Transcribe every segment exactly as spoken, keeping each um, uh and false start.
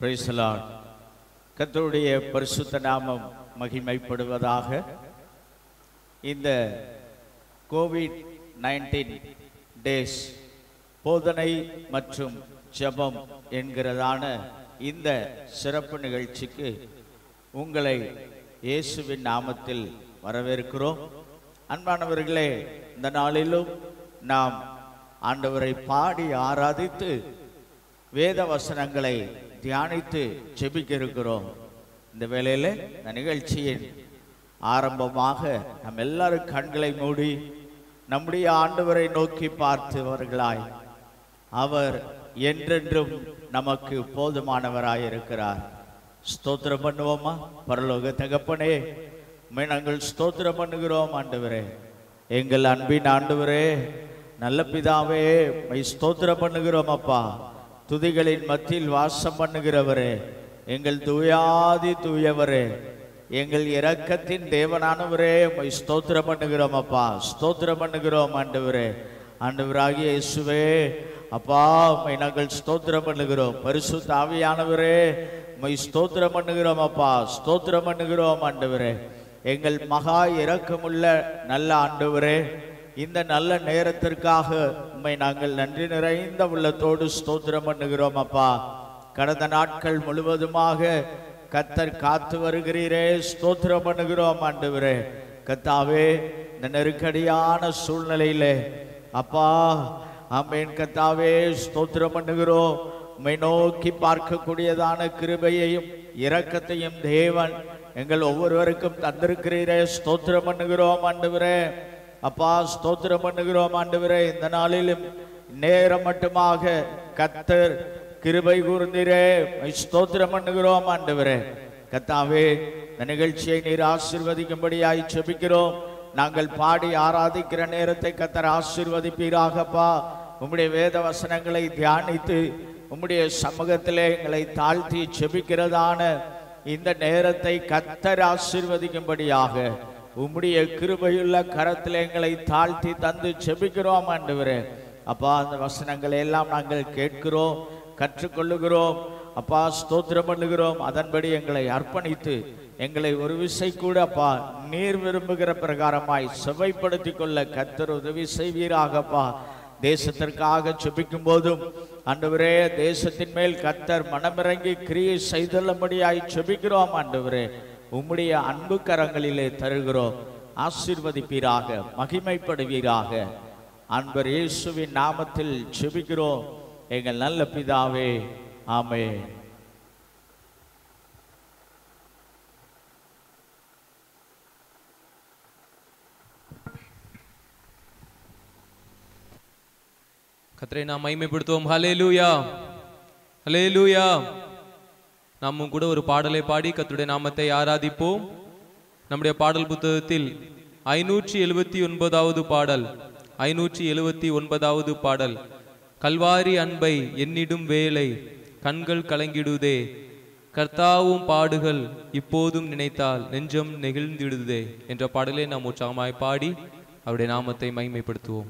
Price the Lord. கர்த்தருடைய பரிசுத்த நாமம் மகிமைப்படுவதாக. இந்த கோவிட் நைன்டீன் டேஸ் போதனை மற்றும் ஜெபம் என்கிறதான இந்த சிறப்பு நிகழ்ச்சிக்கு உங்களை இயேசுவின் நாமத்தில் வரவேற்கிறோம். அன்பானவர்களே, இந்த நாளிலும் நாம் ஆண்டவரை பாடி ஆராதித்து வேத வசனங்களை தியானித்து ஜெபிக்க இருக்கிறோம். இந்த வேளையில் இந்த நிகழ்ச்சியின் ஆரம்பமாக நம் எல்லாரும் கண்களை மூடி நம்முடைய ஆண்டவரை நோக்கி பார்த்தவர்களாய், அவர் என்றென்றும் நமக்கு போதுமானவராயிருக்கிறார். ஸ்தோத்திரம் பண்ணுவோமா? பரலோக தகப்பனே, உம்மை நாங்கள் ஸ்தோத்திரம் பண்ணுகிறோம். ஆண்டவரே, எங்கள் அன்பின் ஆண்டவரே, நல்ல பிதாவே, உம்மை ஸ்தோத்திரம் பண்ணுகிறோம். அப்பா, துதிகளின் மத்தியில் வாசம் பண்ணுகிறவரே, எங்கள் தூயாதி தூயவரே, எங்கள் இரக்கத்தின் தேவனானவரே, உம்மை ஸ்தோத்திரம் பண்ணுகிறோம். அப்பா, ஸ்தோத்திரம் பண்ணுகிறோம். ஆண்டவரே, ஆண்டவராகிய இயேசுவே, அப்பா, உம்மை நாங்கள் ஸ்தோத்திரம் பண்ணுகிறோம். பரிசுத்த ஆவியானவரே, உம்மை ஸ்தோத்திரம் பண்ணுகிறோம். அப்பா, ஸ்தோத்திரம் பண்ணுகிறோம். ஆண்டவரே, எங்கள் மகா இரக்கமுள்ள நல்ல ஆண்டவரே, இந்த நல்ல நேரத்திற்காக உம்மை நாங்கள் நன்றி நிறைந்த உள்ளத்தோடு ஸ்தோத்திரம் பண்ணுகிறோம். அப்பா, கடந்த நாட்கள் முழுவதுமாக கர்த்தர் காத்து வருகிறீரே, ஸ்தோத்திரம் பண்ணுகிறோம். ஆண்டவரே, கர்த்தாவே, இந்த நெருக்கடியான சூழ்நிலையிலே அப்பா, ஆமென், கர்த்தாவே, ஸ்தோத்திரம் பண்ணுகிறோம். உம்மை நோக்கி பார்க்கக்கூடியதான கிருபையையும் இரக்கத்தையும் தேவன் எங்கள் ஒவ்வொருவருக்கும் தந்திருக்கிறீரே, ஸ்தோத்திரம் பண்ணுகிறோம். ஆண்டவரே, அப்பா, ஸ்தோத்திரம் பண்ணுகிறோம். ஆண்டவரே, இந்த நாளிலும் நேரம் மட்டுமாக கர்த்தர் கிருபை கூர்ந்தீரே, ஸ்தோத்திரம் பண்ணுகிறோம். ஆண்டவரே, கர்த்தாவே, இந்த நிகழ்ச்சியை நீர் ஆசீர்வதிக்கும்படியாய் ஜெபிக்கிறோம். நாங்கள் பாடி ஆராதிக்கிற நேரத்தை கர்த்தர் ஆசீர்வதிப்பீராகப்பா. உம்முடைய வேத வசனங்களை தியானித்து உம்முடைய சமூகத்திலே எங்களை தாழ்த்தி ஜெபிக்கிறதான இந்த நேரத்தை கர்த்தர் ஆசீர்வதிக்கும்படியாக உம்முடைய கிருபையுள்ள கரத்தில் எங்களை தாழ்த்தி தந்து ஜெபிக்கிறோம். ஆண்டவரே, அப்பா, அந்த வசனங்களை எல்லாம் நாங்கள் கேட்கிறோம், கற்றுக்கொள்ளுகிறோம். அப்பா, ஸ்தோத்திரம் பண்ணுகிறோம். அதன்படி எங்களை அர்ப்பணித்து எங்களை ஒரு விசை கூட அப்பா நீர் விரும்புகிற பிரகாரமாய் செவைப்படுத்தி கொள்ள கர்த்தர் உதவி செய்வீராகப்பா. தேசத்திற்காக ஜெபிக்கும் போதும் ஆண்டவரே, தேசத்தின் மேல் கர்த்தர் மனமிறங்கி கிரியை செய்துள்ளபடியாய் ஜெபிக்கிறோம். ஆண்டவரே, உம்முடைய அன்பு கரங்களிலே தருகிறோம். ஆசீர்வதிப்பீராக, மகிமைப்படுவீராக. அன்பர் இயேசுவின் நாமத்தில் ஜெபிக்கிறோம் எங்கள் நல்ல பிதாவே, ஆமென். கர்த்தரை நாம் மகிமைப்படுத்துவோம். ஹல்லேலூயா, ஹல்லேலூயா. நாமும் கூட ஒரு பாடலை பாடி கர்த்தருடைய நாமத்தை ஆராதிப்போம். நம்முடைய பாடல் புத்தகத்தில் ஐநூற்றி எழுபத்தி ஒன்பதாவது பாடல், ஐநூற்றி எழுபத்தி ஒன்பதாவது பாடல், கல்வாரி அன்பை எண்ணிடும் வேளை கண்கள் கலங்கிடுதே, கர்த்தாவும் பாடுகள் இப்போதும் நினைத்தால் நெஞ்சம் நெகிழ்ந்திடுதே என்ற பாடலை நாம் உற்சாகமாய் பாடி அவருடைய நாமத்தை மகிமைப்படுத்துவோம்.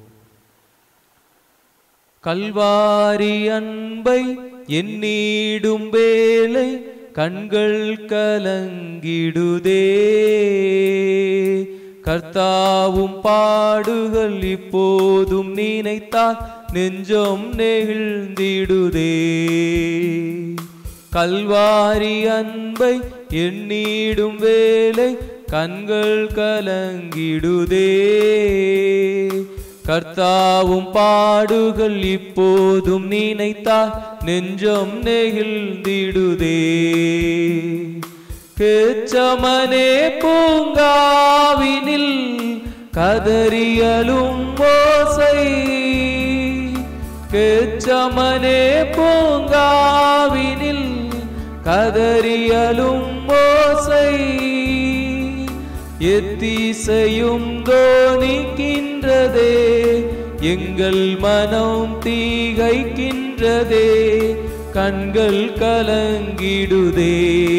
கல்வாரி அன்பை எண்ணிடும் வேளை கண்கள் கலங்கிடுதே, கர்த்தாவும் பாடுகள் இப்போதும் நினைத்தால் நெஞ்சம் நெகிழ்ந்திடுதே. கல்வாரி அன்பை எண்ணிடும் வேளை கண்கள் கலங்கிடுதே, கர்த்தாவும் பாடுகள் இப்போதும் நினைத்தால் நெஞ்சம் நெகிழ்ந்திடுதே. கேச்சமனே பூங்காவினில் கதறியலும் ஓசை, கேச்சமனே பூங்காவினில் கதறியலும் ஓசை, எத்திசையும் தோணிக்கின்றதே, எங்கள் மனம் தீகைக்கின்றதே, கண்கள் கலங்கிடுதே,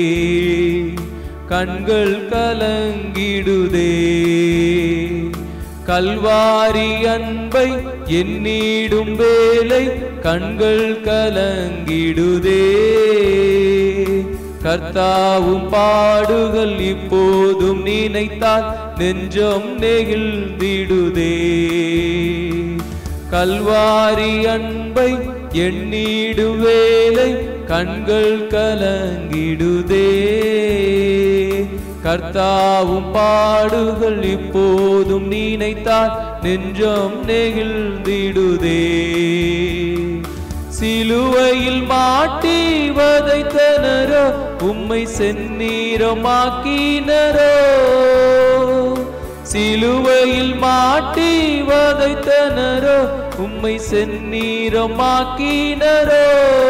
கண்கள் கலங்கிடுதே. கல்வாரி அன்பை எண்ணிடும் வேளை கண்கள் கலங்கிடுதே. கர்த்தாவும் பாடுகள் இப்போதும் நினைத்தால் நெஞ்சம் நெகிழ்ந்திடுதே. கல்வாரி அன்பை எண்ணிடும் வேளை கண்கள் கலங்கிடுதே. கர்த்தாவும் பாடுகள் இப்போதும் நினைத்தால் நெஞ்சம் நெகிழ்ந்திடுதே. சிலுவையில் மாட்டி வதைத்தனரோ உம்மை செந்நீரமாக்கினரோ. சிலுவையில் மாட்டி வதைத்தனரோ உம்மை செந்நீரமாக்கினரோ.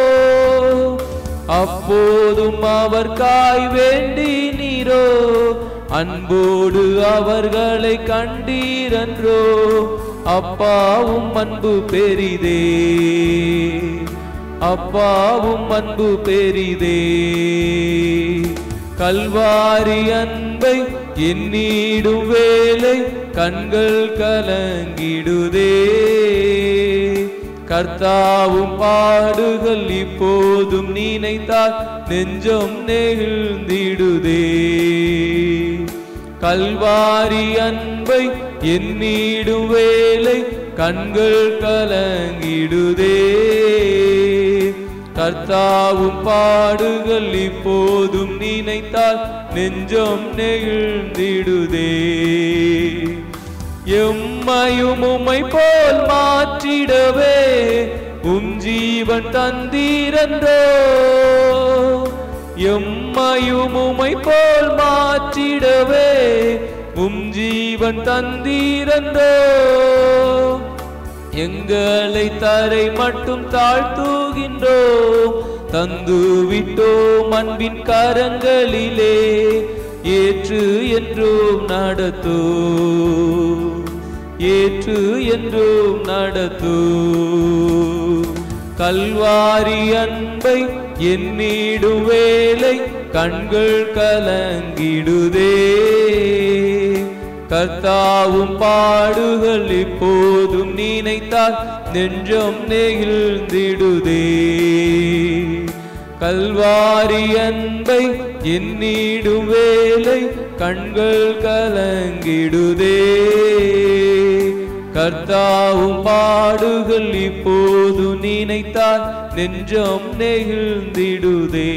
அப்போதும் அவர் காய் வேண்டினீரோ, அன்போடு அவர்களை கண்டீரன்றோ. அப்பாவும் அன்பு பெரிதே, அப்பாவும் அன்பு பெரிதே. கல்வாரி அன்பை எண்ணிடும் வேளை கண்கள் கலங்கிடுதே. கர்த்தாவும் பாடுகள் இப்போதும் நினைத்தால் நெஞ்சம் நெகிழ்ந்திடுதே. கல்வாரி அன்பை எண்ணிடும் வேளை கண்கள் கலங்கிடுதே. கர்த்தாவும் பாடுகள் இப்போதும் நினைத்தால் நெஞ்சம் நெகிழ்ந்திடுதே. எம்மையும் உம்மை போல் மாற்றிடவே உம் ஜீவன் தந்தீரன்றோ. எம்மையும் உம்மை போல் மாற்றிடவே உம் ஜீவன் தந்தீரன்றோ. எங்களை தரை மட்டும் தாழ்த்துகின்றோம், தந்து விட்டோம் அன்பின் கரங்களிலே. ஏற்று என்றும் நடத்தோ, ஏற்று என்றும் நடத்தோ. கல்வாரி அன்பை எண்ணிடும் வேளை கண்கள் கலங்கிடுதே. கர்த்தாவும் பாடுகள் இப்போதும் நினைத்தால் நெஞ்சம் நெகிழ்ந்திடுதே. கல்வாரி அன்பை எண்ணிடும் வேளை கண்கள் கலங்கிடுதே. கர்த்தாவும் பாடுகள் இப்போது நினைத்தால் நெஞ்சம் நெகிழ்ந்திடுதே.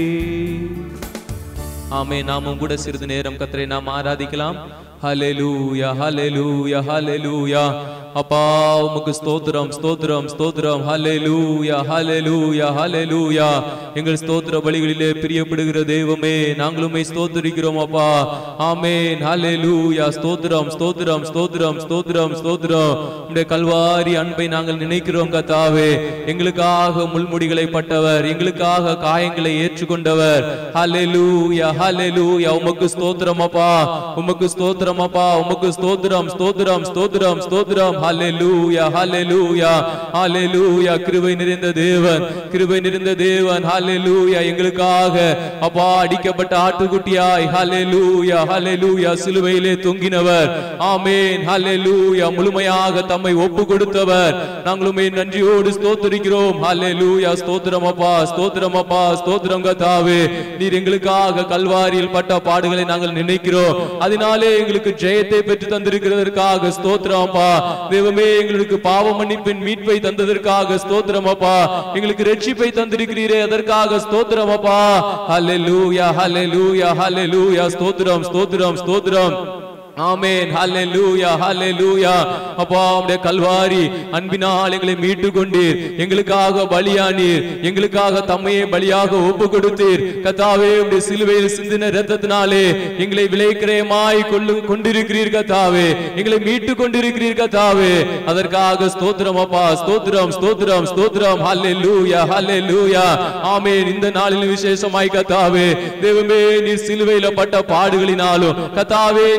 ஆமே. நாமும் கூட சிறிது நேரம் கர்த்தரை நாம் ஆராதிக்கலாம். ஹல்லேலூயா, ஹல்லேலூயா, ஹல்லேலூயா. அப்பா உமக்கு ஸ்தோத்திரம், ஸ்தோத்திரம், ஸ்தோத்திரம். ஹல்லேலூயா, ஹல்லேலூயா, ஹல்லேலூயா. எங்கள் ஸ்தோத்திர பலிகளிலே பிரியப்படுகிற தெய்வமே, நாங்களுமே ஸ்தோத்திரிக்கிறோம் அப்பா. ஆமென். ஹல்லேலூயா. ஸ்தோத்திரம், ஸ்தோத்திரம், ஸ்தோத்திரம், ஸ்தோத்திரம், ஸ்தோத்திரம். உம்முடைய கல்வாரி அன்பை நாங்கள் நினைக்கிறோம் கர்த்தாவே. எங்களுக்காக முள்முடிகளை பட்டவர், எங்களுக்காக காயங்களை ஏற்றுக்கொண்டவர். ஹல்லேலூயா, ஹல்லேலூயா. உமக்கு ஸ்தோத்திரம் அப்பா, உமக்கு ஸ்தோத்திரம் அப்பா, உமக்கு ஸ்தோத்திரம், ஸ்தோத்திரம், ஸ்தோத்திரம், ஸ்தோத்திரம். ஹல்லேலூயா, ஹல்லேலூயா, ஹல்லேலூயா. கிருபை நிறைந்த தேவன், கிருபை நிறைந்த தேவன். ஹல்லேலூயா. எங்களுக்காக அப்பா அடிக்கப்பட்ட ஆட்டுக்குட்டியாய் ஹல்லேலூயா, ஹல்லேலூயா சிலுவையிலே தொங்கினவர். ஆமென். ஹல்லேலூயா. முழுமையாக தம்மை ஒப்பு கொடுத்தவர். நாங்களுமே நன்றியோடு ஸ்தோத்திரிக்கிறோம். ஹல்லேலூயா. ஸ்தோத்திரம் அப்பா, ஸ்தோத்திரம் அப்பா, ஸ்தோத்திரம் கர்த்தாவே. நீர் எங்களுக்காக கல்வாரியில் பட்ட பாடுகளை நாங்கள் நினைக்கிறோம். அதனாலே எங்களுக்கு ஜெயத்தை பெற்று தந்திருக்கிறதற்காக ஸ்தோத்திரம் அப்பா. தேவமே, எங்களுக்கு பாவ மன்னிப்பின் மீட்பை தந்ததற்காக ஸ்தோத்திரம் அப்பா. எங்களுக்கு ரட்சிப்பை தந்திருக்கிறீரே, அதற்காக ஸ்தோத்திரம் அப்பா. ஹல்லேலூயா, ஹல்லேலூயா, ஹல்லேலூயா. ஸ்தோத்திரம், ஸ்தோத்திரம், ஸ்தோத்திரம். ஆமென். ஹல்லேலூயா, ஹல்லேலூயா. அப்பா உம்முடைய கல்வாரி அன்பினால் எங்களை மீட்டு கொண்டீர், எங்களுக்காக பலியானீர், எங்களுக்காக தம்மையே பலியாக ஒப்பு கொடுத்தீர் கர்த்தாவே. உம்முடைய சிலுவையில் சிந்தின இரத்தத்தினாலே எங்களை விலைக்கிரயமாய் கொள்ளு கொண்டிருக்கிறீர் கர்த்தாவே. எங்களை மீட்டு கொண்டிருக்கிறீர் கர்த்தாவே. அதற்காக ஸ்தோத்திரம் அப்பா. ஸ்தோத்திரம், ஸ்தோத்திரம், ஸ்தோத்திரம். ஹல்லேலூயா, ஹல்லேலூயா. ஆமென். இந்த நாளில் விசேஷமாய் கர்த்தாவே தேவமே, நீர் சிலுவையில் பட்ட பாடுகளினாலும் கர்த்தாவே, நீர் உம்முடைய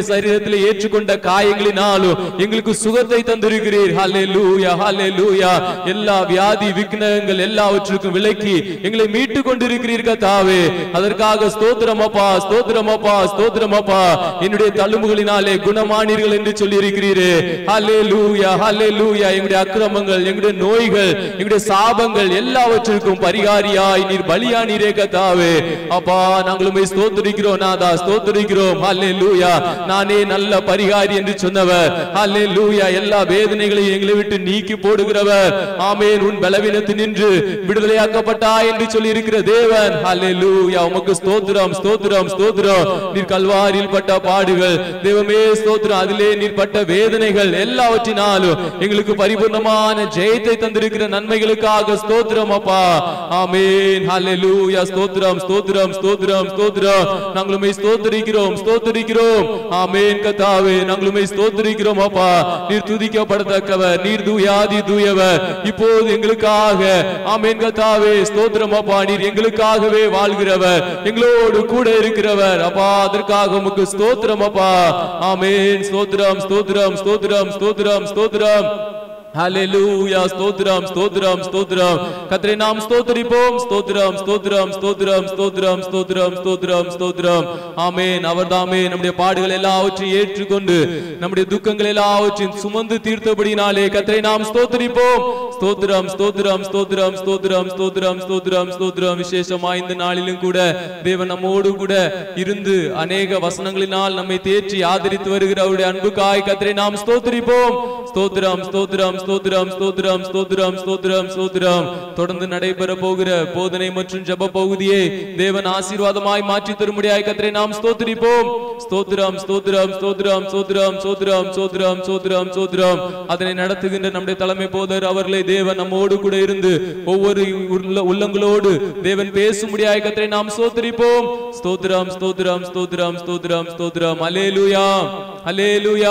சரீரத்தில் ஏற்றுக்கொண்ட காயங்களினாலும் எங்களுக்கு சுகத்தை தந்திருக்கிறீர். ஹல்லேலூயா, ஹல்லேலூயா. எல்லா வியாதி விக்னங்கள் எல்லாவற்றுக்கும் விலக்கி எங்களை மீட்டு கொண்டிருக்கிறீர் கர்த்தாவே. அதற்காக ஸ்தோத்திரம் அப்பா, ஸ்தோத்திரம் அப்பா, ஸ்தோத்திரம் அப்பா. என்னுடைய தழும்புகளினாலே குணமானீர்கள் என்று சொல்லி இருக்கிறீரே. ஹல்லேலூயா, ஹல்லேலூயா. எங்களுடைய அக்கிரமங்கள், எங்களுடைய நோய்கள், எங்களுடைய சாபங்கள் எல்லாவற்றிற்கும் பரிகாரியாய் நீர் பலியானீரே கர்த்தாவே. அப்பா நாங்கள் உம்மை ஸ்தோத்திரிக்கிறோம் நாதா, ஸ்தோத்திரிக்கிறோம். ஹல்லேலூயா. நானே நல்ல பரிகாரி என்று சொன்னவர். ஹல்லேலூயா. எல்லா வேதனைகளையும் எங்களை விட்டு நீக்கி போடுகிறவர். ஆமென். உன் பலவீனத்தில் நின்று விடுதலையாக்கப்பட்டாய் என்று சொல்லி இருக்கிற தேவன். ஹல்லேலூயா. உமக்கு ஸ்தோத்திரம், ஸ்தோத்திரம், ஸ்தோத்திரம். நீர் கல்வாரியில் பட்ட பாடுகள் தேவமே ஸ்தோத்திரம். அதிலே நீர் பட்ட வேதனைகள் எல்லாவற்றினாலும் எங்களுக்கு பரிபூர்ணமான ஜெயத்தை தந்திருக்கிற நன்மைகளுக்காக ஸ்தோத்திரம் அப்பா. ஆமென். ஹல்லேலூயா. ஸ்தோத்திரம், ஸ்தோத்திரம், ஸ்தோத்திரம், ஸ்தோத்திரம். நாங்கள் உம்மை ஸ்தோத்திரிக்கிறோம், ஸ்தோத்திரிக்கிறோம். ஆமென் கர்த்தாவே. நாங்கள் உம்மை ஸ்தோத்திரிக்கிறோம் அப்பா. நீர் துதிக்கப்படத்தக்கவர், நீர் தூயாதி தூயவர். இப்போது எங்களுக்காக ஆமென் கர்த்தாவே ஸ்தோத்திரம் அப்பா. நீர் எங்களுக்காகவே வாழ்கிறவர், எங்களோடு கூட இருக்கிறவர் அப்பா. அதற்காக உமக்கு ஸ்தோத்திரம் அப்பா. ஆமென். ஸ்தோத்திரம், ஸ்தோத்திரம், ஸ்தோத்திரம், ஸ்தோத்திரம், ஸ்தோத்திரம். ஹல்லேலூயா. ஸ்தோத்திரம், ஸ்தோத்திரம், ஸ்தோத்திரம். கர்த்தரை நாம் ஸ்தோத்திரிப்போம். ஸ்தோத்திரம், ஸ்தோத்திரம், ஸ்தோத்திரம், ஸ்தோத்திரம், ஸ்தோத்திரம், ஸ்தோத்திரம், ஸ்தோத்திரம். ஆமென். அவர்தாமே நம்முடைய பாடுகள் எல்லாவற்றையும் ஏற்றுக்கொண்டு நம்முடைய துக்கங்கள் எல்லாவற்றையும் சுமந்து தீர்த்தபடினாலே கர்த்தரை நாம் ஸ்தோத்திரிப்போம். ஸ்தோத்திரம், ஸ்தோத்திரம், ஸ்தோத்திரம், ஸ்தோத்திரம், ஸ்தோத்திரம், ஸ்தோத்திரம், ஸ்தோத்திரம். விசேஷமா இந்த நாளிலும் கூட தேவன் நம்மோடு கூட இருந்து அநேக வசனங்களினால் நம்மை தேற்றி ஆதரித்து வருகிற அவருடைய அன்புக்காய் கர்த்தரை நாம் ஸ்தோத்திரிப்போம். ஸ்தோத்திரம், ஸ்தோத்திரம், ஸ்தோத்திரம், ஸ்தோத்திரம், ஸ்தோத்திரம், ஸ்தோத்திரம், ஸ்தோத்திரம். தொடர்ந்து நடைபெற போகிற போதனை மற்றும் ஜெப பகுதியை தேவன் ஆசீர்வாதமாய் மாற்றி தரும்படியாய் கர்த்தரை நாம் ஸ்தோத்திரிப்போம். ஸ்தோத்திரம், ஸ்தோத்திரம், ஸ்தோத்திரம், ஸ்தோத்திரம், ஸ்தோத்திரம், ஸ்தோத்திரம், ஸ்தோத்திரம், ஸ்தோத்திரம். அதனை நடத்துகின்ற நம்முடைய தலைமை போதர் அவர்களை தேவன் நம்மோடு கூட இருந்து ஒவ்வொரு உள்ளங்களோடு தேவன் பேசும்படியாய் கர்த்தரை நாம் ஸ்தோத்திரிப்போம். ஸ்தோத்திரம், ஸ்தோத்திரம், ஸ்தோத்திரம், ஸ்தோத்திரம், ஸ்தோத்திரம். ஹல்லேலூயா, ஹல்லேலூயா.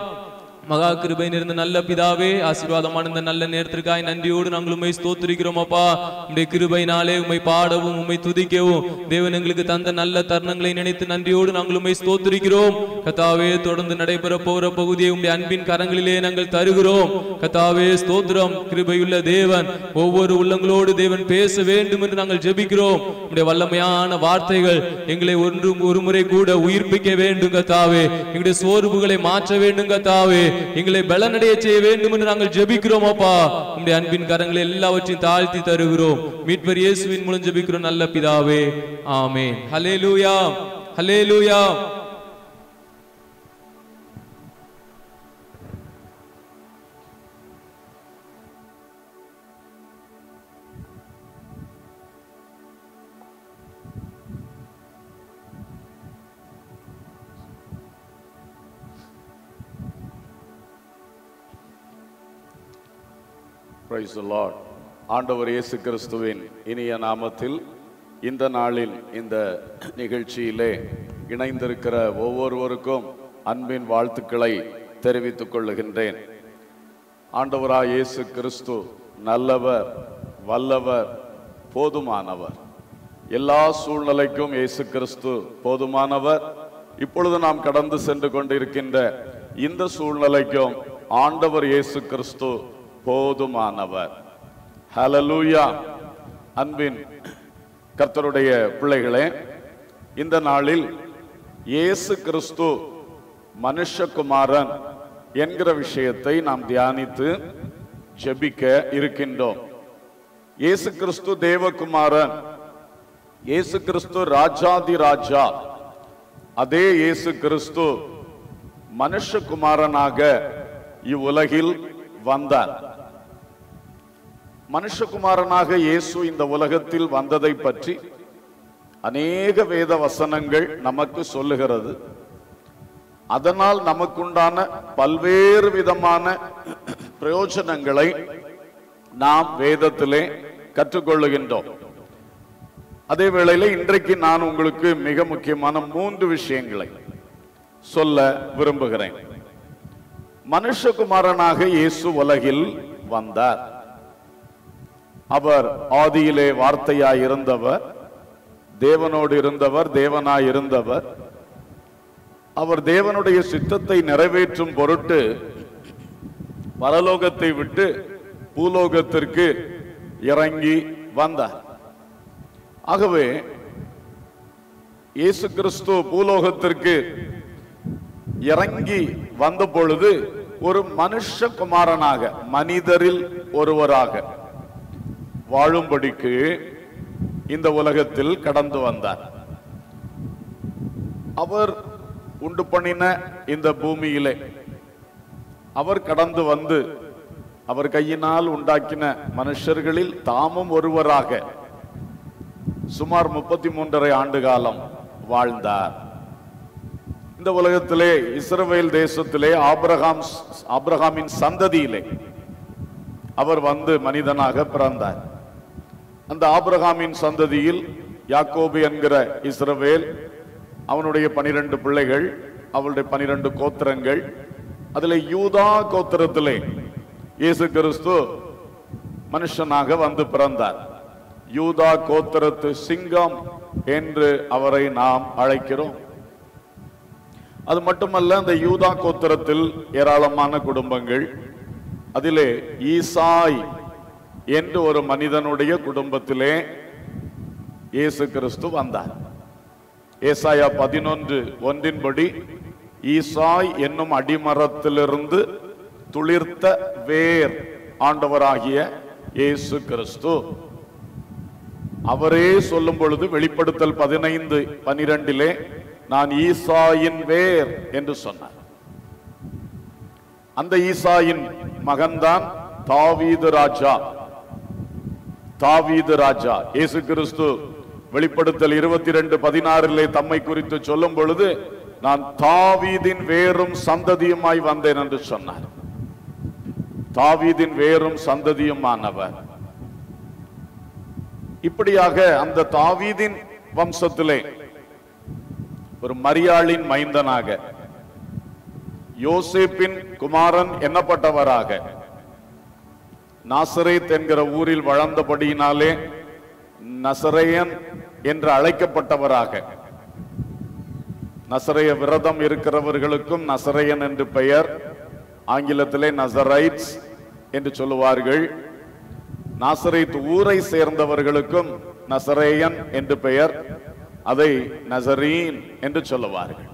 மகா கிருபை நிறைந்த நல்ல பிதாவே, ஆசீர்வாதமான இந்த நல்ல நேரத்திற்காய் நன்றியோடு நாங்கள் உம்மை ஸ்தோத்திரிக்கிறோம் அப்பா. உம்முடைய கிருபையினாலே உம்மை பாடவும் உம்மை துதிக்கவும் தேவன் எங்களுக்கு தந்த நல்ல தருணங்களை நினைத்து நன்றியோடு நாங்கள் உம்மை ஸ்தோத்திரிக்கிறோம். கர்த்தாவே தொடர்ந்து நடைபெற போகிற பகுதியை உம்முடைய அன்பின் கரங்களிலே நாங்கள் தருகிறோம். கர்த்தாவே ஸ்தோத்திரம். கிருபையுள்ள தேவன் ஒவ்வொரு உள்ளங்களோடு தேவன் பேச வேண்டும் என்று நாங்கள் ஜெபிக்கிறோம். உம்முடைய வல்லமையான வார்த்தைகள் எங்களை ஒன்றும் ஒரு முறை கூட உயிர்ப்பிக்க வேண்டும் கர்த்தாவே. எங்களுடைய சோர்வுகளை மாற்ற வேண்டும் கர்த்தாவே. எங்களை பலனடைய செய்ய வேண்டும் என்று நாங்கள் ஜெபிக்கிறோம் அப்பா. உம்முடைய அன்பின் கரங்களை எல்லாவற்றையும் தாழ்த்தி தருகிறோம். மீட்பர் இயேசுவின் மூலம் ஜெபிக்கிறோம் நல்ல பிதாவே. ஆமென். ஹல்லேலூயா, ஹல்லேலூயா. Praise the Lord. ஆண்டவர் இயேசு கிறிஸ்துவின் இனிய நாமத்தில் இந்த நாளில் இந்த நிகழ்ச்சியிலே இணைந்திருக்கிற ஒவ்வொருவருக்கும் அன்பின் வாழ்த்துக்களை தெரிவித்துக் கொள்ளுகின்றேன். ஆண்டவராய் இயேசு கிறிஸ்து நல்லவர், வல்லவர், போதுமானவர். எல்லா சூழ்நிலைக்கும் இயேசு கிறிஸ்து போதுமானவர். இப்பொழுது நாம் கடந்து சென்று கொண்டிருக்கின்ற இந்த சூழ்நிலைக்கும் ஆண்டவர் இயேசு கிறிஸ்து போதுமானவர். ஹல்லேலூயா. அன்பின் கர்த்தருடைய பிள்ளைகளே, இந்த நாளில் இயேசு கிறிஸ்து மனுஷகுமாரன் என்கிற விஷயத்தை நாம் தியானித்து ஜெபிக்க இருக்கின்றோம். இயேசு கிறிஸ்து தேவகுமாரன், இயேசு கிறிஸ்து ராஜாதி ராஜா. அதே இயேசு கிறிஸ்து மனுஷகுமாரனாக இவ்வுலகில் வந்தார். மனுஷகுமாரனாக இயேசு இந்த உலகத்தில் வந்ததை பற்றி அநேக வேத வசனங்கள் நமக்கு சொல்லுகிறது. அதனால் நமக்குண்டான பல்வேறு விதமான பிரயோஜனங்களை நாம் வேதத்திலே கற்றுக்கொள்ளுகின்றோம். அதே வேளையில் இன்றைக்கு நான் உங்களுக்கு மிக முக்கியமான மூன்று விஷயங்களை சொல்ல விரும்புகிறேன். மனுஷகுமாரனாக இயேசு உலகில் வந்தார். அவர் ஆதியிலே வார்த்தையாய் இருந்தவர், தேவனோடு இருந்தவர், தேவனாய் இருந்தவர். அவர் தேவனுடைய சித்தத்தை நிறைவேற்றும் பொருட்டு பரலோகத்தை விட்டு பூலோகத்திற்கு இறங்கி வந்தார். ஆகவே இயேசு கிறிஸ்து பூலோகத்திற்கு இறங்கி வந்த பொழுது ஒரு மனுஷகுமாரனாக, மனிதரில் ஒருவராக வாழும்படிக்கு இந்த உலகத்தில் கடந்து வந்தார். அவர் உண்டு பண்ணின இந்த பூமியிலே அவர் கடந்து வந்து அவர் கையினால் உண்டாக்கின மனுஷர்களில் தாமும் ஒருவராக சுமார் முப்பத்தி மூன்றரை ஆண்டு காலம் வாழ்ந்தார். இந்த உலகத்திலே இஸ்ரவேல் தேசத்திலே ஆபிரகாம் ஆபிரகாமின் சந்ததியிலே அவர் வந்து மனிதனாக பிறந்தார். அந்த ஆபிரகாமின் சந்ததியில் யாக்கோபு என்கிற இஸ்ரவேல், அவனுடைய பனிரெண்டு பிள்ளைகள், அவளுடைய பனிரெண்டு கோத்திரங்கள், அதிலே யூதா கோத்திரத்திலே இயேசு கிறிஸ்து மனுஷனாக வந்து பிறந்தார். யூதா கோத்திரத்து சிங்கம் என்று அவரை நாம் அழைக்கிறோம். அது மட்டுமல்ல, அந்த யூதா கோத்திரத்தில் ஏராளமான குடும்பங்கள். அதிலே ஈசாய் என்று ஒரு மனிதனுடைய குடும்பத்திலே இயேசு கிறிஸ்து வந்தார். ஏசாயா பதினொன்று ஒன்றின்படி ஈசாய் என்னும் அடிமரத்திலிருந்து துளிர்த்த வேர் ஆண்டவராகிய இயேசு கிறிஸ்து. அவரே சொல்லும் பொழுது வெளிப்படுத்தல் பதினைந்து பனிரெண்டிலே நான் ஈசாயின் வேர் என்று சொன்னார். அந்த ஈசாயின் மகன்தான் தாவீது ராஜா. தாவீது ராஜா இயேசு கிறிஸ்து வெளிப்படுத்தல் இருபத்தி இரண்டு பதினாறிலே தம்மை குறித்து சொல்லும் பொழுது நான் தாவீதின் வேரும் சந்ததியுமாய் வந்தேன் என்று சொன்னார். தாவீதின் வேரும் சந்ததியுமானவர். இப்படியாக அந்த தாவீதின் வம்சத்திலே ஒரு மரியாளின் மைந்தனாக, யோசேப்பின் குமாரன் என்னப்பட்டவராக, நாசரேத் என்கிற ஊரில் வளர்ந்தபடியினாலே நசரேயன் என்று அழைக்கப்பட்டவராக, நசரேய விரதம் இருக்கிறவர்களுக்கும் நசரேயன் என்று பெயர், ஆங்கிலத்திலே நசரைட்ஸ் என்று சொல்லுவார்கள். நாசரேத் ஊரை சேர்ந்தவர்களுக்கும் நசரேயன் என்று பெயர், அதை நசரீன் என்று சொல்லுவார்கள்.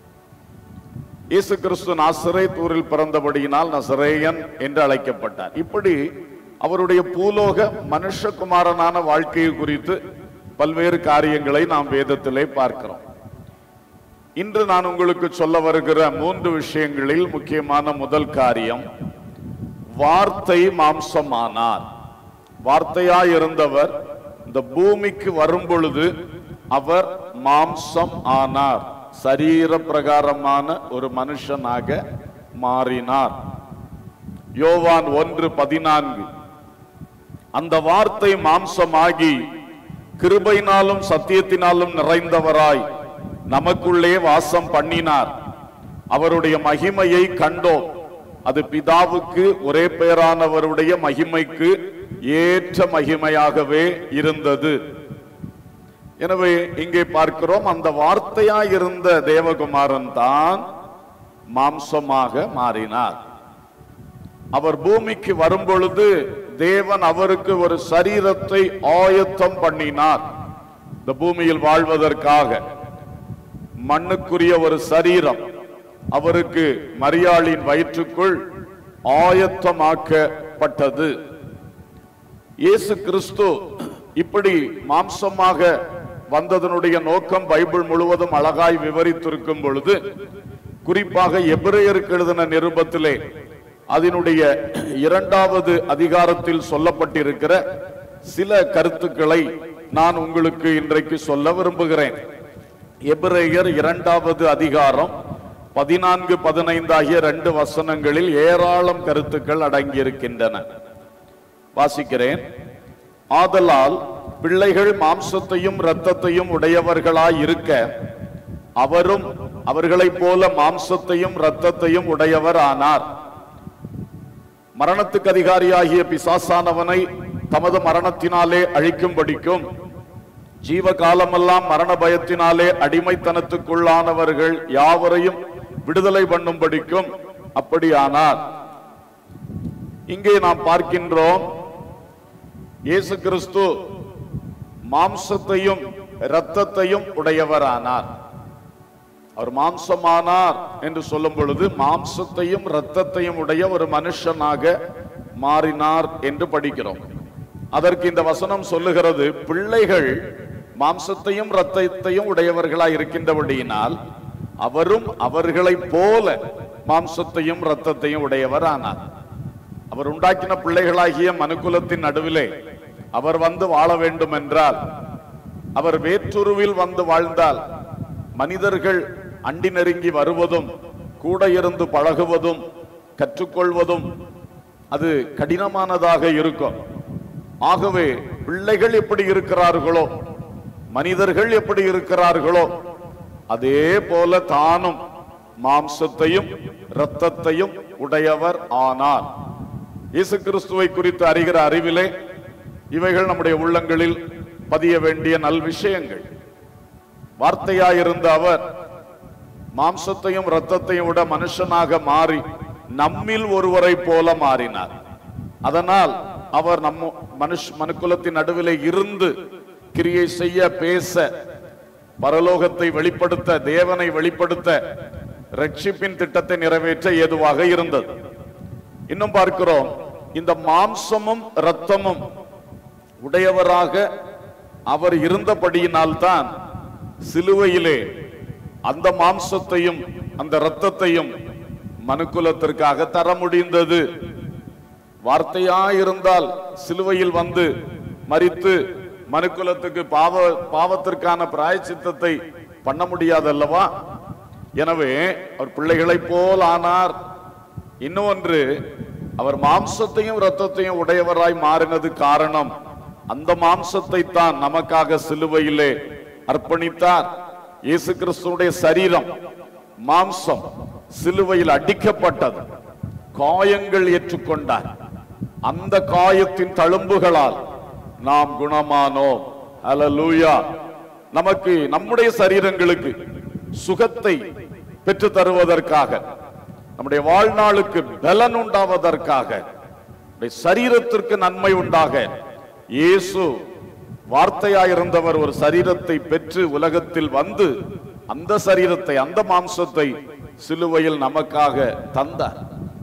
இயேசு கிறிஸ்து நாசரேத் ஊரில் பிறந்தபடியினால் நசரேயன் என்று அழைக்கப்பட்டார். இப்படி அவருடைய பூலோக மனுஷகுமாரனான வாழ்க்கையை குறித்து பல்வேறு காரியங்களை நாம் வேதத்திலே பார்க்கிறோம். இன்று நான் உங்களுக்கு சொல்ல வருகிற மூன்று விஷயங்களில் முக்கியமான முதல் காரியம், வார்த்தை மாம்சமானார். வார்த்தையாய் இருந்தவர் இந்த பூமிக்கு வரும் பொழுது அவர் மாம்சம் ஆனார், சரீர பிரகாரமான ஒரு மனுஷனாக மாறினார். யோவான் ஒன்று பதினான்கு, அந்த வார்த்தை மாம்சமாகி கிருபையினாலும் சத்தியத்தினாலும் நிறைந்தவராய் நமக்குள்ளே வாசம் பண்ணினார். அவருடைய மகிமையை கண்டோம், அது பிதாவுக்கு ஒரே பேரானவருடைய மகிமைக்கு ஏற்ற மகிமையாகவே இருந்தது. எனவே இங்கே பார்க்கிறோம், அந்த வார்த்தையாய் இருந்த தேவகுமாரன் தான் மாம்சமாக மாறினார். அவர் பூமிக்கு வரும் பொழுது தேவன் அவருக்கு ஒரு சரீரத்தை ஆயத்தம் பண்ணினார். இந்த பூமியில் வாழ்வதற்காக மண்ணுக்குரிய ஒரு சரீரம் அவருக்கு மரியாளின் வயிற்றுக்குள் ஆயத்தமாக்கப்பட்டது. இயேசு கிறிஸ்து இப்படி மாம்சமாக வந்ததனுடைய நோக்கம் பைபிள் முழுவதும் அழகாய் விவரித்திருக்கும் பொழுது, குறிப்பாக எபிரேயருக்கு எழுதின நிருபத்திலே அதனுடைய இரண்டாவது அதிகாரத்தில் சொல்லப்பட்டிருக்கிற சில கருத்துக்களை நான் உங்களுக்கு இன்றைக்கு சொல்ல விரும்புகிறேன். எபிரேயர் இரண்டாவது அதிகாரம் பதினான்கு பதினைந்து ஆகிய ரெண்டு வசனங்களில் ஏராளம் கருத்துக்கள் அடங்கியிருக்கின்றன. வாசிக்கிறேன். ஆதலால் பிள்ளைகள் மாம்சத்தையும் இரத்தத்தையும் உடையவர்களாய் இருக்க அவரும் அவர்களைப் போல மாம்சத்தையும் இரத்தத்தையும் உடையவர் ஆனார். மரணத்துக்கு அதிகாரியாகிய பிசாசானவனை தமது மரணத்தினாலே அழிக்கும்படிக்கும் ஜீவகாலமெல்லாம் மரண பயத்தினாலே அடிமைத்தனத்துக்குள்ளானவர்கள் யாவரையும் விடுதலை பண்ணும்படிக்கும். அப்படியானால் இங்கே நாம் பார்க்கின்றோம், இயேசு கிறிஸ்து மாம்சத்தையும் இரத்தத்தையும் உடையவரானார். அவர் மாம்சமானார் என்று சொல்லும் பொழுது மாம்சத்தையும் இரத்தத்தையும் உடைய ஒரு மனுஷனாக மாறினார் என்று படிக்கிறோம். அதற்கு இந்த வசனம் சொல்லுகிறது, பிள்ளைகள் மாம்சத்தையும் இரத்தத்தையும் உடையவர்களாய் இருக்கின்றபடியினால் அவரும் அவர்களைப் போல மாம்சத்தையும் இரத்தத்தையும் உடையவர் ஆனார். அவர் உண்டாக்கின பிள்ளைகளாகிய மனுக்குலத்தின் நடுவிலே அவர் வந்து வாழ வேண்டும் என்றால், அவர் வேற்றுருவில் வந்து வாழ்ந்தால் மனிதர்கள் அண்டி நெருங்கி வருவதும் கூட இருந்து பழகுவதும் கற்றுக்கொள்வதும் அது கடினமானதாக இருக்கும். ஆகவே பிள்ளைகள் எப்படி இருக்கிறார்களோ, மனிதர்கள் எப்படி இருக்கிறார்களோ, அதே போல தானும் மாம்சத்தையும் இரத்தத்தையும் உடையவர் ஆனார். இயேசு கிறிஸ்துவை குறித்து அறிகிற அறிவிலே இவைகள் நம்முடைய உள்ளங்களில் பதிய வேண்டிய நல் விஷயங்கள். வார்த்தையாயிருந்த அவர் மாம்சத்தையும் இரத்தத்தையும் விட மனுஷனாக மாறி நம்மில் ஒருவரை போல மாறினார். அதனால் அவர் நம்ம மனுஷ மனுக்குலத்தின் நடுவிலே இருந்து கிரியை செய்ய, பேச, பரலோகத்தை வெளிப்படுத்த, தேவனை வெளிப்படுத்த, ரட்சிப்பின் திட்டத்தை நிறைவேற்ற ஏதுவாக இருந்தது. இன்னும் பார்க்கிறோம், இந்த மாம்சமும் இரத்தமும் உடையவராக அவர் இருந்தபடியினால்தான் சிலுவையிலே அந்த மாம்சத்தையும் அந்த இரத்தத்தையும் மனுக்குலத்திற்காக தர முடிந்தது. வார்த்தையாயிருந்தால் சிலுவையில் வந்து மரித்து மனுக்குலத்துக்கு பாவ பாவத்திற்கான பிராயச்சித்தத்தை பண்ண முடியாதல்லவா? எனவே அவர் பிள்ளைகளை போல் ஆனார். இன்னொன்று, அவர் மாம்சத்தையும் இரத்தத்தையும் உடையவராய் மாறினது காரணம், அந்த மாம்சத்தை தான் நமக்காக சிலுவையிலே அர்ப்பணித்தார். இயேசு கிறிஸ்துவுடைய சரீரம் மாம்சம் சிலுவையில் அடிக்கப்பட்டது, காயங்கள் ஏற்றுக்கொண்டார். அந்த காயத்தின் தழும்புகளால் நாம் குணமானோம். ஹல்லேலூயா. நமக்கு நம்முடைய சரீரங்களுக்கு சுகத்தை பெற்று தருவதற்காக, நம்முடைய வாழ்நாளுக்கு பலன் உண்டாவதற்காக, சரீரத்திற்கு நன்மை உண்டாக இயேசு வார்த்தையாயிருந்தவர் ஒரு சரீரத்தை பெற்று உலகத்தில் வந்து அந்த சரீரத்தை, அந்த மாம்சத்தை சிலுவையில் நமக்காக தந்தார்.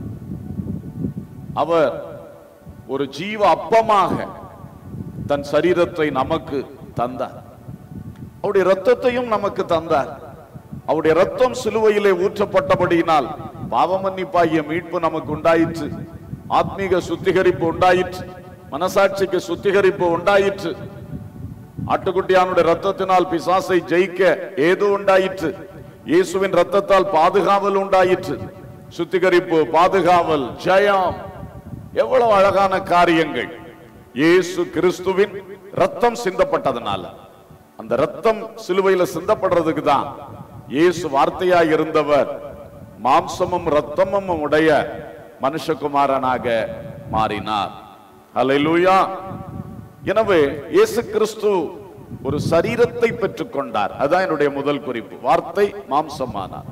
அவர் ஒரு ஜீவ அப்பமாக தன் சரீரத்தை நமக்கு தந்தார். அவருடைய இரத்தத்தையும் நமக்கு தந்தார். அவருடைய இரத்தம் சிலுவையிலே ஊற்றப்பட்டபடியினால் பாவமன்னிப்பாகிய மீட்பு நமக்கு உண்டாயிற்று, ஆத்மீக சுத்திகரிப்பு உண்டாயிற்று, மனசாட்சிக்கு சுத்திகரிப்பு உண்டாயிற்று. ஆட்டுக்குட்டியானுடைய இரத்தத்தினால் பிசாசை ஜெயிக்க ஏதோ உண்டாயிற்று. இயேசுவின் இரத்தத்தால் பாதுகாவல் உண்டாயிற்று. சுத்திகரிப்பு, பாதுகாவல், ஜெயம், எவ்வளவு அழகான காரியங்கள். இயேசு கிறிஸ்துவின் இரத்தம் சிந்தப்பட்டதனால, அந்த இரத்தம் சிலுவையில சிந்தப்படுறதுக்கு தான் இயேசு வார்த்தையாய் இருந்தவர் மாம்சமும் இரத்தமும் உடைய மனுஷகுமாரனாக மாறினார். ஹல்லேலூயா. எனவே இயேசு கிறிஸ்து ஒரு சரீரத்தை பெற்றுக் கொண்டார். அதான் என்னுடைய முதல் குறிப்பு. வார்த்தை மாம்சமானார்.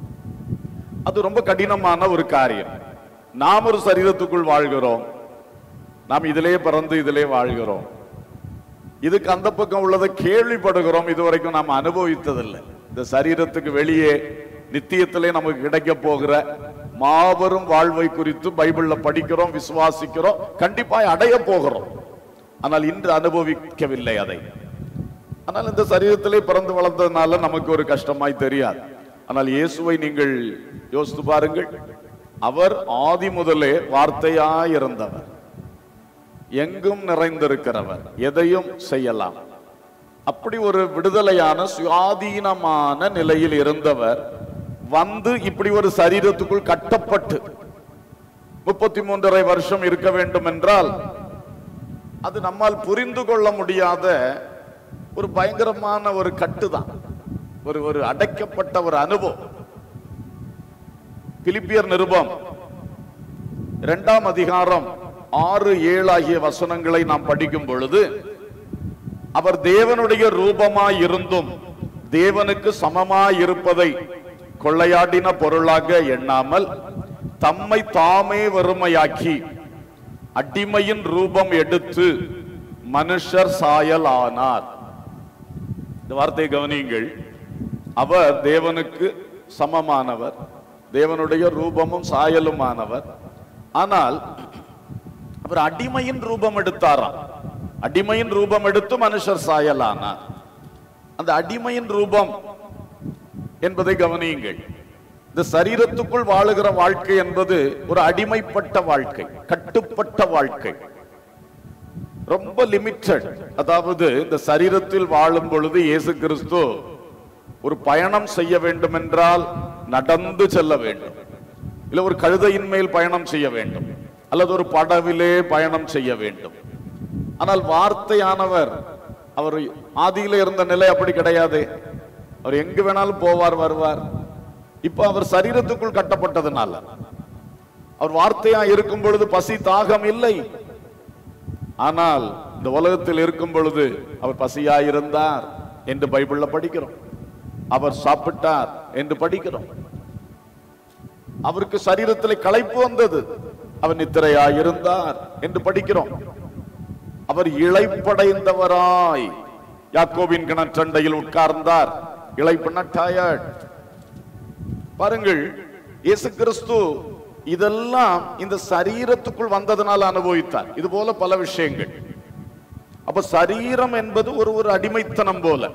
அது ரொம்ப கடினமான ஒரு காரியம். நாம் ஒரு சரீரத்துக்குள் வாழ்கிறோம், நாம் இதிலே பிறந்து இதிலே வாழ்கிறோம். இதுக்கு அந்த பக்கம் உள்ளதை கேள்விப்படுகிறோம், இதுவரைக்கும் நாம் அனுபவித்ததில்லை. இந்த சரீரத்துக்கு வெளியே நித்தியத்திலே நமக்கு கிடைக்க போகிற மாபெரும் வாழ்வை குறித்து பைபிள்ல படிக்கிறோம், விசுவாசிக்கிறோம், கண்டிப்பாய் அடைய போகிறோம். ஆனால் இன்று அனுபவிக்கவில்லை அதை. ஆனால் இந்த சரீரத்திலே பிறந்து வளர்ந்ததுனால நமக்கு ஒரு கஷ்டமாய் தெரியாது. ஆனால் இயேசுவை நீங்கள் யோசித்து பாருங்கள். அவர் ஆதி முதலே வார்த்தையாயிருந்தவர், எங்கும் நிறைந்திருக்கிறவர், எதையும் செய்யலாம். அப்படி ஒரு விடுதலையான சுயாதீனமான நிலையில் இருந்தவர் வந்து இப்படி ஒரு சரீரத்துக்குள் கட்டப்பட்டு முப்பத்தி மூன்றரை வருஷம் இருக்க வேண்டும் என்றால் அது நம்மால் புரிந்து கொள்ள முடியாத ஒரு பயங்கரமான ஒரு கட்டுதான், ஒரு ஒரு அடைக்கப்பட்ட ஒரு அனுபவம். பிலிப்பியர் நிருபம் இரண்டாம் அதிகாரம் ஆறு ஏழு ஆகிய வசனங்களை நாம் படிக்கும் பொழுது, அவர் தேவனுடைய ரூபமாய் இருந்தும் தேவனுக்கு சமமாய் இருப்பதை கொள்ளையாடின பொருளாக எண்ணாமல் தம்மை தாமே வறுமையாக்கி அடிமையின் ரூபம் எடுத்து மனுஷர் சாயல் ஆனார். இந்த வார்த்தை கவனியுங்கள். அவர் தேவனுக்கு சமமானவர், தேவனுடைய ரூபமும் சாயலுமானவர். ஆனால் அவர் அடிமையின் ரூபம் எடுத்தாராம். அடிமையின் ரூபம் எடுத்து மனுஷர் சாயல் ஆனார். அந்த அடிமையின் ரூபம் என்பதை கவனியுங்கள். இந்த சரீரத்துக்குள் வாழுகிற வாழ்க்கை என்பது ஒரு அடிமைப்பட்ட வாழ்க்கை, கட்டுப்பட்ட வாழ்க்கை, ரொம்ப லிமிட்டட். அதாவது இந்த சரீரத்தில் வாழும் பொழுது இயேசு கிறிஸ்து ஒரு பயணம் செய்ய வேண்டும் என்றால் நடந்து செல்ல வேண்டும், இல்ல ஒரு கழுதையின் மேல் பயணம் செய்ய வேண்டும், அல்லது ஒரு படவிலே பயணம் செய்ய வேண்டும். ஆனால் வார்த்தையானவர் அவர் ஆதியில இருந்த நிலை அப்படி கிடையாது. அவர் எங்கு வேணாலும் போவார், வருவார். இப்ப அவர் சரீரத்துக்குள் கட்டப்பட்டதுனால அவர் வார்த்தையா இருக்கும் பொழுது பசி தாகம் இல்லை. ஆனால் இந்த உலகத்தில் இருக்கும் பொழுது அவர் பசியாயிருந்தார் என்று பைபிள்ல படிக்கிறோம். அவர் சாப்பிட்டார் என்று படிக்கிறோம். அவருக்கு சரீரத்தில் களைப்பு வந்தது, அவர் நித்திரையாயிருந்தார் என்று படிக்கிறோம். அவர் இளைப்படைந்தவராய் யாக்கோபின் கிணற்றண்டையில் உட்கார்ந்தார். இளைப்புனா டயர்ட். பாருங்கள், இயேசு கிறிஸ்து இதெல்லாம் இந்த சரீரத்துக்குள் வந்ததனால் அனுபவித்தார். இது போல பல விஷயங்கள். அப்ப சரீரம் என்பது ஒரு ஒரு அடிமைத்தனம் போல.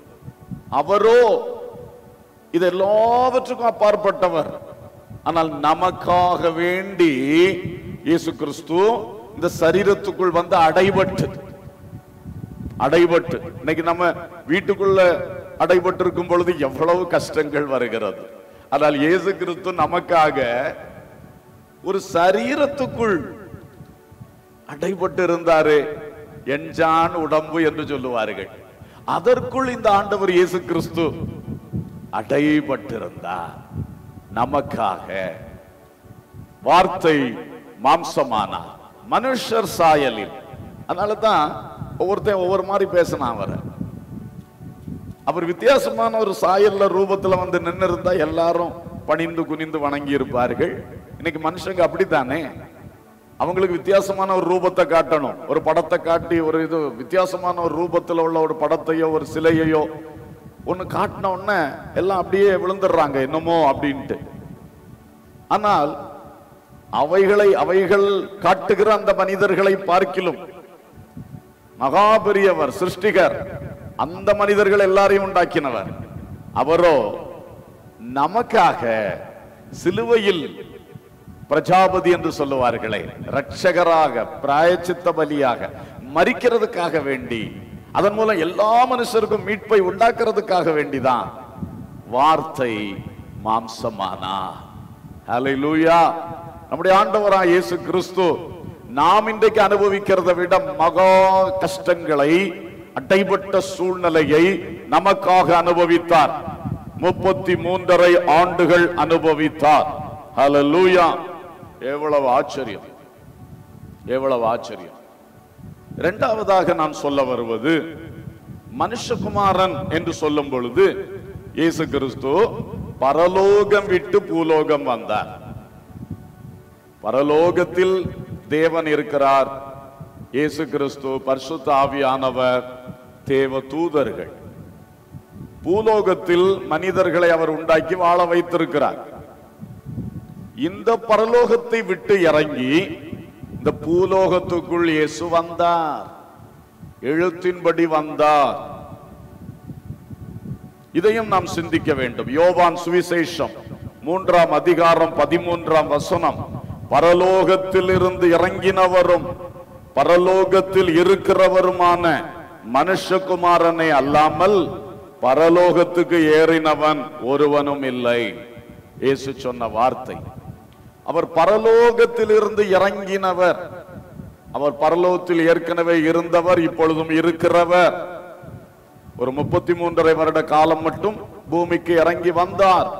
அவரோ இது எல்லாவற்றுக்கும் அப்பாற்பட்டவர். ஆனால் நமக்காக வேண்டி இயேசு கிறிஸ்து இந்த சரீரத்துக்குள் வந்து அடைபட்டு அடைபட்டு இன்னைக்கு நம்ம வீட்டுக்குள்ள அடைபட்டு இருக்கும் பொழுது எவ்வளவு கஷ்டங்கள் வருகிறது. ஆனால் இயேசு கிறிஸ்து நமக்காக ஒரு சரீரத்துக்குள் அடைபட்டு இருந்தாரு. எஞ்சான் உடம்பு என்று சொல்லுவார்கள். அதற்குள் இந்த ஆண்டவர் இயேசு கிறிஸ்து அடைபட்டிருந்தார் நமக்காக. வார்த்தை மாம்சமானார், மனுஷர் சாயலில். அதனாலதான் ஒவ்வொருத்தையும் ஒவ்வொரு மாதிரி பேசினான். அவர் அவர் வித்தியாசமான ஒரு சாயல்ல ரூபத்துல வந்து நின்று இருந்தா எல்லாரும் பணிந்து குனிந்து வணங்கி இருப்பார்கள். இன்னைக்கு மனுஷங்க அப்படித்தானே, அவங்களுக்கு வித்தியாசமான ஒரு ரூபத்தை காட்டணும். ஒரு படத்தை காட்டி ஒரு இது வித்தியாசமான ஒரு ரூபத்துல உள்ள ஒரு படத்தையோ ஒரு சிலையையோ ஒண்ணு காட்டின உடனே எல்லாம் அப்படியே விழுந்துடுறாங்க என்னமோ அப்படின்ட்டு. ஆனால் அவைகளை அவைகள் காட்டுகிற அந்த மனிதர்களை பார்க்கிலும் மகா பெரியவர், சிருஷ்டிகர், அந்த மனிதர்கள் எல்லாரையும் உண்டாக்கினவர். அவரோ நமக்காக சிலுவையில் பிரஜாபதி என்று சொல்லுவார்களே, ரட்சகராக பிராயச்சித்த பலியாக மரிக்கிறதுக்காக வேண்டி, அதன் மூலம் எல்லா மனுஷருக்கும் மீட்பை உண்டாக்குறதுக்காக வேண்டிதான் வார்த்தை மாம்சமானா. ஹல்லேலூயா. நம்முடைய ஆண்டவராய் இயேசு கிறிஸ்து நாம் இன்றைக்கு அனுபவிக்கிறதை விட மகா கஷ்டங்களை, அடைபட்ட சூழ்நிலையை நமக்காக அனுபவித்தார். முப்பத்தி மூன்றரை ஆண்டுகள் அனுபவித்தார். ஹல்லேலூயா. எவ்வளவு ஆச்சரியம், எவ்வளவு ஆச்சரியம். இரண்டாவதாக நான் சொல்ல வருவது, மனுஷகுமாரன் என்று சொல்லும் பொழுது இயேசு கிறிஸ்து பரலோகம் விட்டு பூலோகம் வந்தார். பரலோகத்தில் தேவன் இருக்கிறார், இயேசு கிறிஸ்து, பரிசுத்த ஆவியானவர், தேவ தூதர்கள். பூலோகத்தில் மனிதர்களை அவர் உண்டாக்கி வாழ வைத்திருக்கிறார். இந்த பரலோகத்தை விட்டு இறங்கி இந்த பூலோகத்துக்குள் இயேசு வந்தார், எழுத்தின்படி வந்தார். இதையும் நாம் சிந்திக்க வேண்டும். யோவான் சுவிசேஷம் மூன்றாம் அதிகாரம் பதிமூன்றாம் வசனம், பரலோகத்தில் இருந்து இறங்கினவரும் பரலோகத்தில் இருக்கிறவருமான மனுஷகுமாரனை அல்லாமல் பரலோகத்துக்கு ஏறினவன் ஒருவனும் இல்லை. இயேசு சொன்ன வார்த்தை. அவர் பரலோகத்தில் இருந்து இறங்கினவர். அவர் பரலோகத்தில் ஏற்கனவே இருந்தவர், இப்பொழுதும் இருக்கிறவர். ஒரு முப்பத்தி மூன்றரை வருட காலம் மட்டும் பூமிக்கு இறங்கி வந்தார்.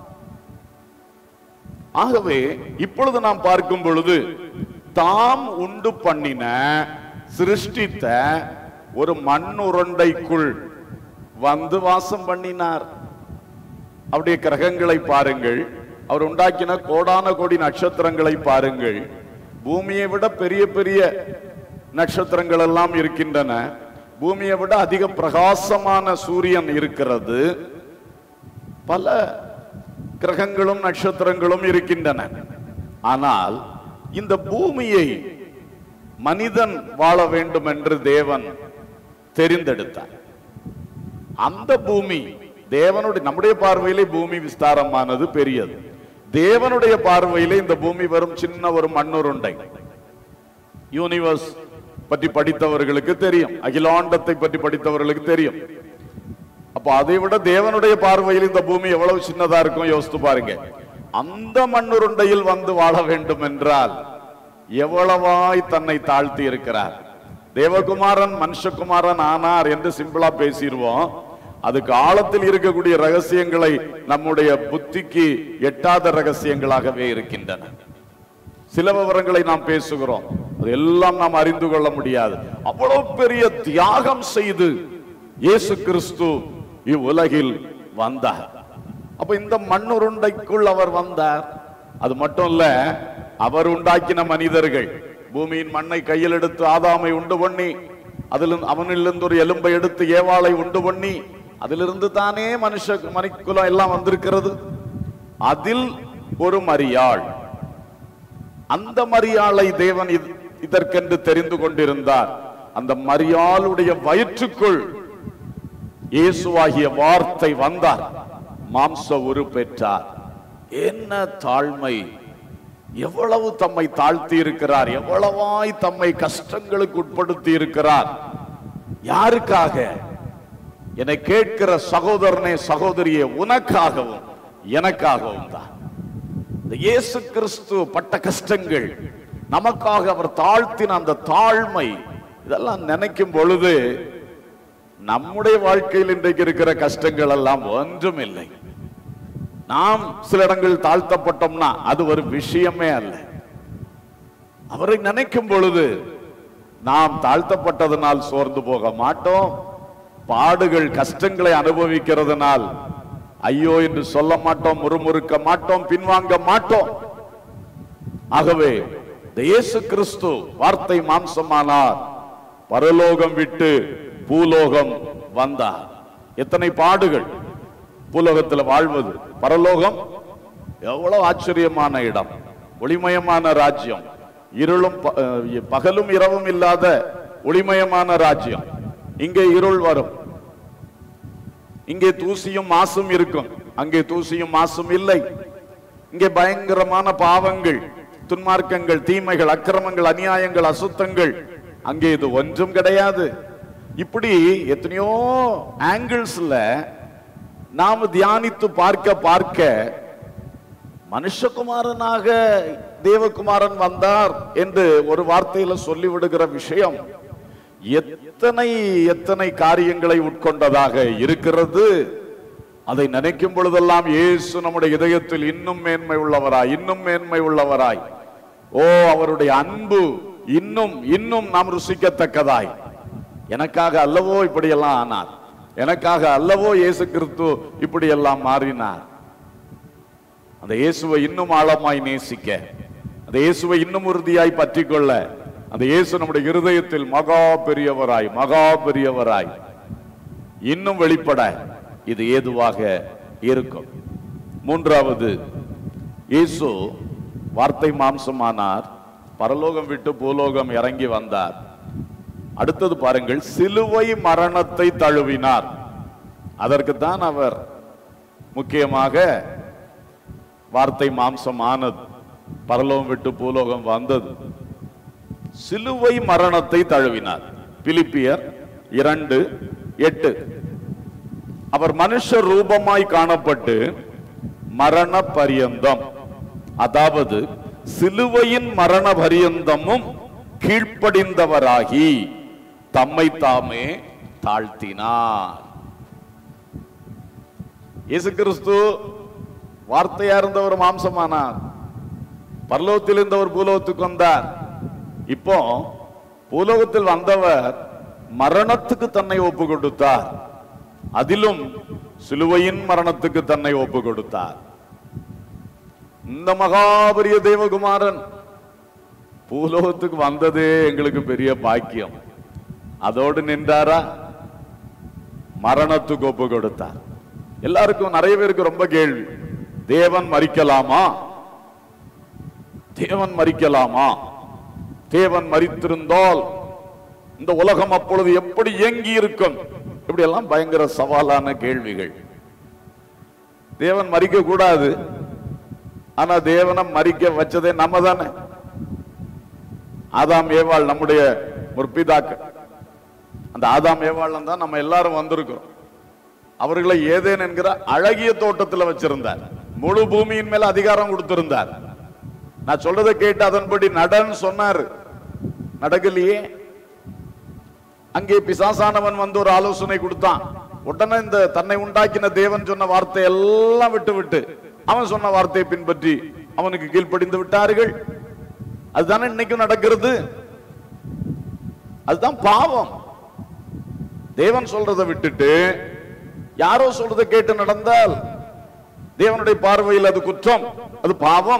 ஆகவே இப்பொழுது நாம் பார்க்கும் பொழுது தாம் உண்டு பண்ணின, சிருஷ்டித்த ஒரு மண் உருண்டைக்குள் வந்து வாசம் பண்ணினார். அவருடைய கிரகங்களை பாருங்கள், அவர் உண்டாக்கின கோடான கோடி நட்சத்திரங்களை பாருங்கள். பூமியை விட பெரிய பெரிய நட்சத்திரங்கள் எல்லாம் இருக்கின்றன. பூமியை விட அதிக பிரகாசமான சூரியன் இருக்கிறது. பல கிரகங்களும் நட்சத்திரங்களும் இருக்கின்றன. ஆனால் இந்த பூமியை மனிதன் வாழ வேண்டும் என்று தேவன் தெரிந்தெடுத்தார். அந்த பூமி தேவனுடைய, நம்முடைய பார்வையிலே பூமி விஸ்தாரமானது, பெரியது. தேவனுடைய பார்வையிலே இந்த பூமி வெறும் சின்ன ஒரு மண்ணுருண்டை. யூனிவர்ஸ் பற்றி படித்தவர்களுக்கு தெரியும், அகிலாண்டத்தை பற்றி படித்தவர்களுக்கு தெரியும். அப்ப அதை விட தேவனுடைய பார்வையில் இந்த பூமி எவ்வளவு சின்னதா இருக்கும் யோசித்து பாருங்க. அந்த மண்ணுருண்டையில் வந்து வாழ வேண்டும் என்றால் எவ்வளவாய் தன்னை தாழ்த்தி இருக்கிறார். தேவகுமாரன் மனுஷகுமாரன் ஆனார் என்று சிம்பிளா பேசிடுவோம். அதுக்கு ஆழத்தில் இருக்கக்கூடிய ரகசியங்களை நம்முடைய புத்திக்கு எட்டாத ரகசியங்களாகவே இருக்கின்றன. சில விவரங்களை நாம் பேசுகிறோம், அதெல்லாம் நாம் அறிந்து கொள்ள முடியாது. அவ்வளவு பெரிய தியாகம் செய்து இயேசு கிறிஸ்து இவ்வுலகில் வந்தார். அப்ப இந்த மண்ணுருண்டைக்குள் அவர் வந்தார். அது மட்டும் இல்ல, அவர் உண்டாக்கின மனிதர்கள் பூமியின் மண்ணை கையில் எடுத்து ஆதாமை உண்டு பண்ணி, அதிலிருந்து அவனிலிருந்து ஒரு எலும்பை எடுத்து ஏவாளை உண்டு பண்ணி, அதிலிருந்து தானே மனுஷ மனிதகுலம் எல்லாம் வந்திருக்கிறது. அதில் ஒரு மரியாள், அந்த மரியாளை தேவன் இதற்கென்று தெரிந்து கொண்டிருந்தார். அந்த மரியாளுடைய வயிற்றுக்குள் இயேசுவாகிய வார்த்தை வந்தார், மாம்ச உரு பெற்றார். என்ன தாழ்மை! எவ்வளவு தம்மை தாழ்த்தி இருக்கிறார், எவ்வளவாய் தம்மை கஷ்டங்களுக்கு உட்படுத்தி இருக்கிறார். யாருக்காக? என்னை கேட்கிற சகோதரனே சகோதரியே, உனக்காகவும் எனக்காகவும் தான். இயேசு கிறிஸ்து பட்ட கஷ்டங்கள், நமக்காக அவர் தாழ்த்தின அந்த தாழ்மை, இதெல்லாம் நினைக்கும் பொழுது நம்முடைய வாழ்க்கையில் இன்றைக்கு இருக்கிற கஷ்டங்கள் எல்லாம் ஒன்றும் இல்லை. நாம் சில இடங்கள் தாழ்த்தப்பட்டோம்னா அது ஒரு விஷயமே அல்ல. அவரை நினைக்கும் பொழுது நாம் தாழ்த்தப்பட்டதனால் சோர்ந்து போக மாட்டோம். பாடுகள் கஷ்டங்களை அனுபவிக்கிறதுனால் ஐயோ என்று சொல்ல மாட்டோம், முறுமுறுக்க மாட்டோம், பின்வாங்க மாட்டோம். ஆகவே இயேசு கிறிஸ்து வார்த்தை மாம்சமானார், பரலோகம் விட்டு பூலோகம் வந்தார். எத்தனை பாடுகள்! பூலோகத்தில் வாழ்வது, பரலோகம் எவ்வளவு ஆச்சரியமான இடம், ஒளிமயமான ராஜ்யம், இருளும் பகலும் இரவும் இல்லாத ஒளிமயமான ராஜ்யம். இங்கே இருள் வரும், இங்கே தூசியும் மாசும் இருக்கும், அங்கே தூசியும் மாசும் இல்லை. இங்கே பயங்கரமான பாவங்கள், துன்மார்க்கங்கள், தீமைகள், அக்கிரமங்கள், அநியாயங்கள், அசுத்தங்கள், அங்கே இது ஒன்றும் கிடையாது. இப்படி எத்தனையோ ஆங்கிள்ஸ்ல நாம் தியானித்து பார்க்க பார்க்க மனுஷகுமாரனாக தேவகுமாரன் வந்தார் என்று ஒரு வார்த்தையில சொல்லிவிடுகிற விஷயம் எத்தனை எத்தனை காரியங்களை உட்கொண்டதாக இருக்கிறது. அதை நினைக்கும் பொழுதெல்லாம் இயேசு நம்முடைய இதயத்தில் இன்னும் மேன்மை உள்ளவராய், இன்னும் மேன்மை உள்ளவராய், ஓ அவருடைய அன்பு இன்னும் இன்னும் நாம் ருசிக்கத்தக்கதாய், எனக்காக அல்லவோ இப்படியெல்லாம் ஆனார், எனக்காக அல்லவோ இயேசு கிறிஸ்து இப்படியெல்லாம் மாறினார். அந்த இயேசுவை இன்னும் ஆழமாய் நேசிக்க, அந்த இயேசுவை இன்னும் உறுதியாய் பற்றி கொள்ள, அந்த இயேசு நம்முடைய இருதயத்தில் மகா பெரியவராய் மகா பெரியவராய் இன்னும் வெளிப்பட இது ஏதுவாக இருக்கும். மூன்றாவது, இயேசு வார்த்தை மாம்சமானார், பரலோகம் விட்டு பூலோகம் இறங்கி வந்தார். அடுத்தது பாருங்கள், சிலுவை மரணத்தை தழுவினார். அதற்குத்தான் அவர் முக்கியமாக வார்த்தை மாம்சம் ஆனது, பரலோகம் விட்டு பூலோகம் வந்தது. சிலுவை மரணத்தை தழுவினார். பிலிப்பியர் இரண்டு எட்டு, அவர் மனுஷ ரூபமாய் காணப்பட்டு மரண பரியந்தம், அதாவது சிலுவையின் மரண பரியந்தமும் கீழ்ப்படிந்தவராகி தம்மை தாமே தாழ்த்தினார். இயேசு கிறிஸ்து வார்த்தையா இருந்தவர் மாம்சமானார், பரலோகத்தில் இருந்தவர் பூலோகத்துக்கு வந்தார். இப்போ பூலோகத்தில் வந்தவர் மரணத்துக்கு தன்னை ஒப்பு கொடுத்தார். அதிலும் சிலுவையின் மரணத்துக்கு தன்னை ஒப்பு கொடுத்தார். இந்த மகாபரிய தேவகுமாரன் பூலோகத்துக்கு வந்ததே எங்களுக்கு பெரிய பாக்கியம். அதோடு நின்றாரா? மரணத்துக்கு ஒப்பு கொடுத்தார். எல்லாருக்கும், நிறைய பேருக்கு ரொம்ப கேள்வி, தேவன் மரிக்கலாமா? தேவன் மரிக்கலாமா? தேவன் மரித்திருந்தால் இந்த உலகம் அப்பொழுது எப்படி இயங்கி இருக்கும்? இப்படி எல்லாம் பயங்கர சவாலான கேள்விகள். தேவன் மரிக்க கூடாது, ஆனா தேவனை மரிக்க வச்சதே நம்ம தானே. ஆதாம் ஏவாள் நம்முடைய முற்பிதாக்கள். அந்த ஆதாம் ஏவாள் தான் நம்ம எல்லாரும் வந்திருக்கிறோம். அவர்களை ஏதேன் என்கிற அழகிய தோட்டத்தில் வச்சிருந்தார். முழு பூமியின் மேல அதிகாரம் கொடுத்திருந்தார். நான் சொல்றதை கேட்டு அதன்படி நடன்னு சொன்னார். நடக்கலையே. அங்கே பிசாசானவன் வந்து ஒரு ஆலோசனை கொடுத்தான். உடனே இந்த தன்னை உண்டாக்கின தேவன் சொன்ன வார்த்தை எல்லாம் விட்டு விட்டு அவன் சொன்ன வார்த்தையை பின்பற்றி அவனுக்கு கீழ்ப்படிந்து விட்டார்கள். அதுதானே இன்னைக்கும் நடக்கிறது. அதுதான் பாவம். தேவன் சொல்றதை விட்டுட்டு யாரோ சொல்றதை கேட்டு நடந்தால் தேவனுடைய பார்வையில் அது குற்றம், அது பாவம்.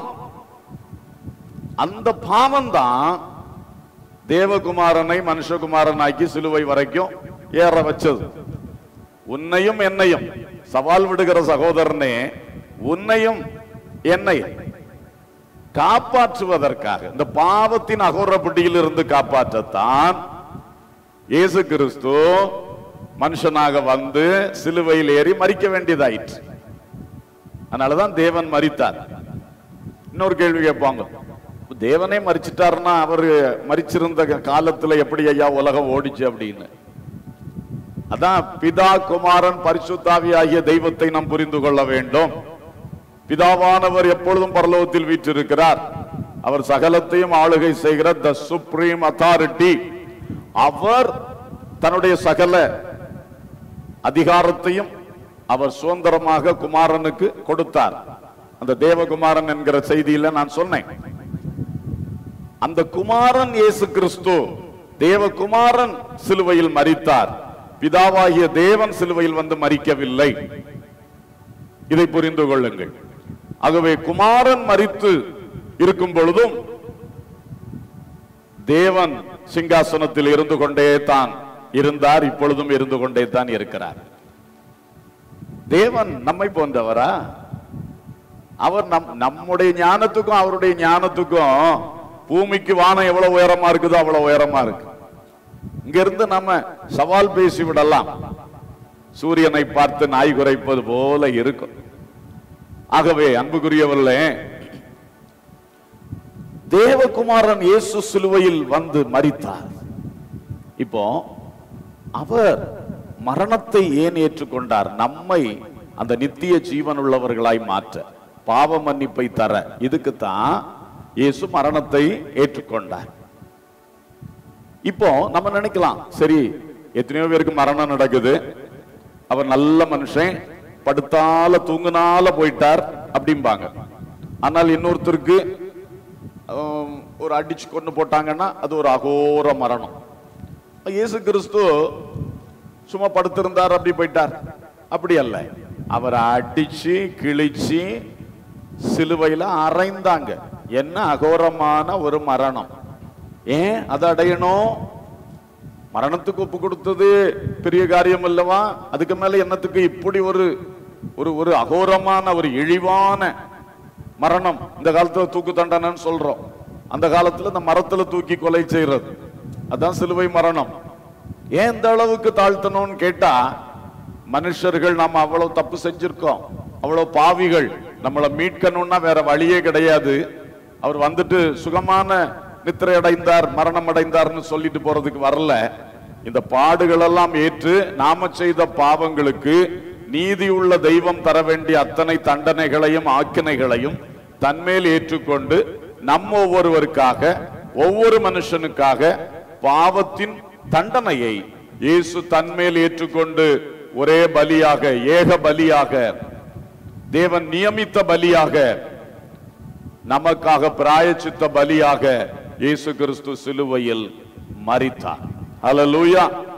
அந்த பாவம் தான் தேவகுமாரனை மனுஷகுமாரனாக்கி சிலுவை வரைக்கும் ஏற வச்சது. உன்னையும் என்னையும் சவால் விடுகிற சகோதரனே, உன்னையும் என்னையும் காப்பாற்றுவதற்காக, இந்த பாவத்தின் அகோரப்பட்டியில் இருந்து காப்பாற்றத்தான் இயேசு கிறிஸ்து மனுஷனாக வந்து சிலுவையில் ஏறி மரிக்க வேண்டியதாயிற்று. அதனாலதான் தேவன் மரித்தார். இன்னொரு கேள்வி கேட்பாங்க, தேவனே மரிச்சிட்டாருன்னா அவர் மரிச்சிருந்த காலத்துல எப்படி ஐயா உலகம் ஓடிச்சு அப்படின்னு. அதான் பிதா குமாரன் பரிசுத்தாவி ஆகிய தெய்வத்தை நாம் புரிந்து கொள்ள வேண்டும். பிதாவானவர் எப்பொழுதும் பரலோகத்தில் வீற்றிருக்கிறார். அவர் சகலத்தையும் ஆளுகை செய்கிற த சுப்ரீம் அத்தாரிட்டி. அவர் தன்னுடைய சகல அதிகாரத்தையும் அவர் சுதந்திரமாக குமாரனுக்கு கொடுத்தார். அந்த தேவகுமாரன் என்கிற செய்தியில நான் சொன்னேன். அந்த குமாரன் இயேசு கிறிஸ்து, தேவகுமாரன் சிலுவையில் மரித்தார். பிதாவாகிய தேவன் சிலுவையில் வந்து மரிக்கவில்லை. இதை புரிந்து கொள்ளுங்கள். ஆகவே குமாரன் மரித்து இருக்கும் பொழுதும் தேவன் சிங்காசனத்தில் இருந்து கொண்டே தான் இருந்தார். இப்பொழுதும் இருந்து கொண்டே தான் இருக்கிறார். தேவன் நம்மை போன்றவரா? அவர் நம் நம்முடைய ஞானத்துக்கும் அவருடைய ஞானத்துக்கும் பூமிக்கு வானம் எவ்வளவு உயரமா இருக்குதோ அவ்வளவு உயரமா இருக்கு. இங்க இருந்து நம்ம சவால் பேசி விடலாம். சூரியனை பார்த்து நாய் குறைப்பது போல இருக்கும். ஆகவே அன்புக்குரியவர்களே, தேவகுமாரன் இயேசு சிலுவையில் வந்து மரித்தார். இப்போ அவர் மரணத்தை ஏன் ஏற்றுக்கொண்டார்? நம்மை அந்த நித்திய ஜீவன் உள்ளவர்களாய் மாற்ற, பாவ மன்னிப்பை தர. இதுக்குத்தான் இயேசு மரணத்தை ஏற்றுக்கொண்டார். இப்போ நம்ம நினைக்கலாம், சரி எத்தனையோ பேருக்கு மரணம் நடக்குது, அவர் நல்ல மனுஷன், படுத்தால தூங்குனால போயிட்டார் அப்படிம்பாங்க. ஆனால் இன்னொருத்தருக்கு ஒரு அடிச்சு கொண்டு போட்டாங்கன்னா அது ஒரு அகோர மரணம். இயேசு கிறிஸ்து சும்மா படுத்திருந்தார் அப்படி போயிட்டார், அப்படி அல்ல. அவரை அடிச்சு கிழிச்சு சிலுவையில அறைந்தாங்க. என்ன அகோரமான ஒரு மரணம்! ஏன் அதை அடையணும்? மரணத்துக்கு ஒப்பு கொடுத்தது பெரிய காரியம் அல்லவா? அதுக்கு மேல என்னத்துக்கு இப்படி ஒரு ஒரு ஒரு அகோரமான ஒரு இழிவான மரணம்? இந்த காலத்துல தூக்கு தண்டனைன்னு சொல்றோம். அந்த காலத்துல இந்த மரத்துல தூக்கி கொலை செய்யறது, அதான் சிலுவை மரணம். ஏன் இந்த அளவுக்கு தாழ்த்தணும்னு கேட்டா, மனுஷர்கள் நாம அவ்வளவு தப்பு செஞ்சிருக்கோம், அவ்வளவு பாவிகள். நம்மளை மீட்கணும்னா வேற வழியே கிடையாது. அவர் வந்துட்டு சுகமான நித்திரை அடைந்தார், மரணம் அடைந்தார்னு சொல்லிட்டு போறதுக்கு வரல. இந்த பாடுகள் எல்லாம் ஏற்று நாம செய்த பாவங்களுக்கு நீதி உள்ள தெய்வம் தர வேண்டிய அத்தனை தண்டனைகளையும் ஆக்கினைகளையும் தன்மேல் ஏற்றுக்கொண்டு நம்ம ஒவ்வொருவருக்காக, ஒவ்வொரு மனுஷனுக்காக பாவத்தின் தண்டனையை இயேசு தன்மேல் ஏற்றுக்கொண்டு ஒரே பலியாக, ஏக பலியாக, தேவன் நியமித்த பலியாக, நமக்காக பிராயச்சித்த பலியாக இயேசு கிறிஸ்து சிலுவையில் மரித்தார். ஹல்லேலூயா!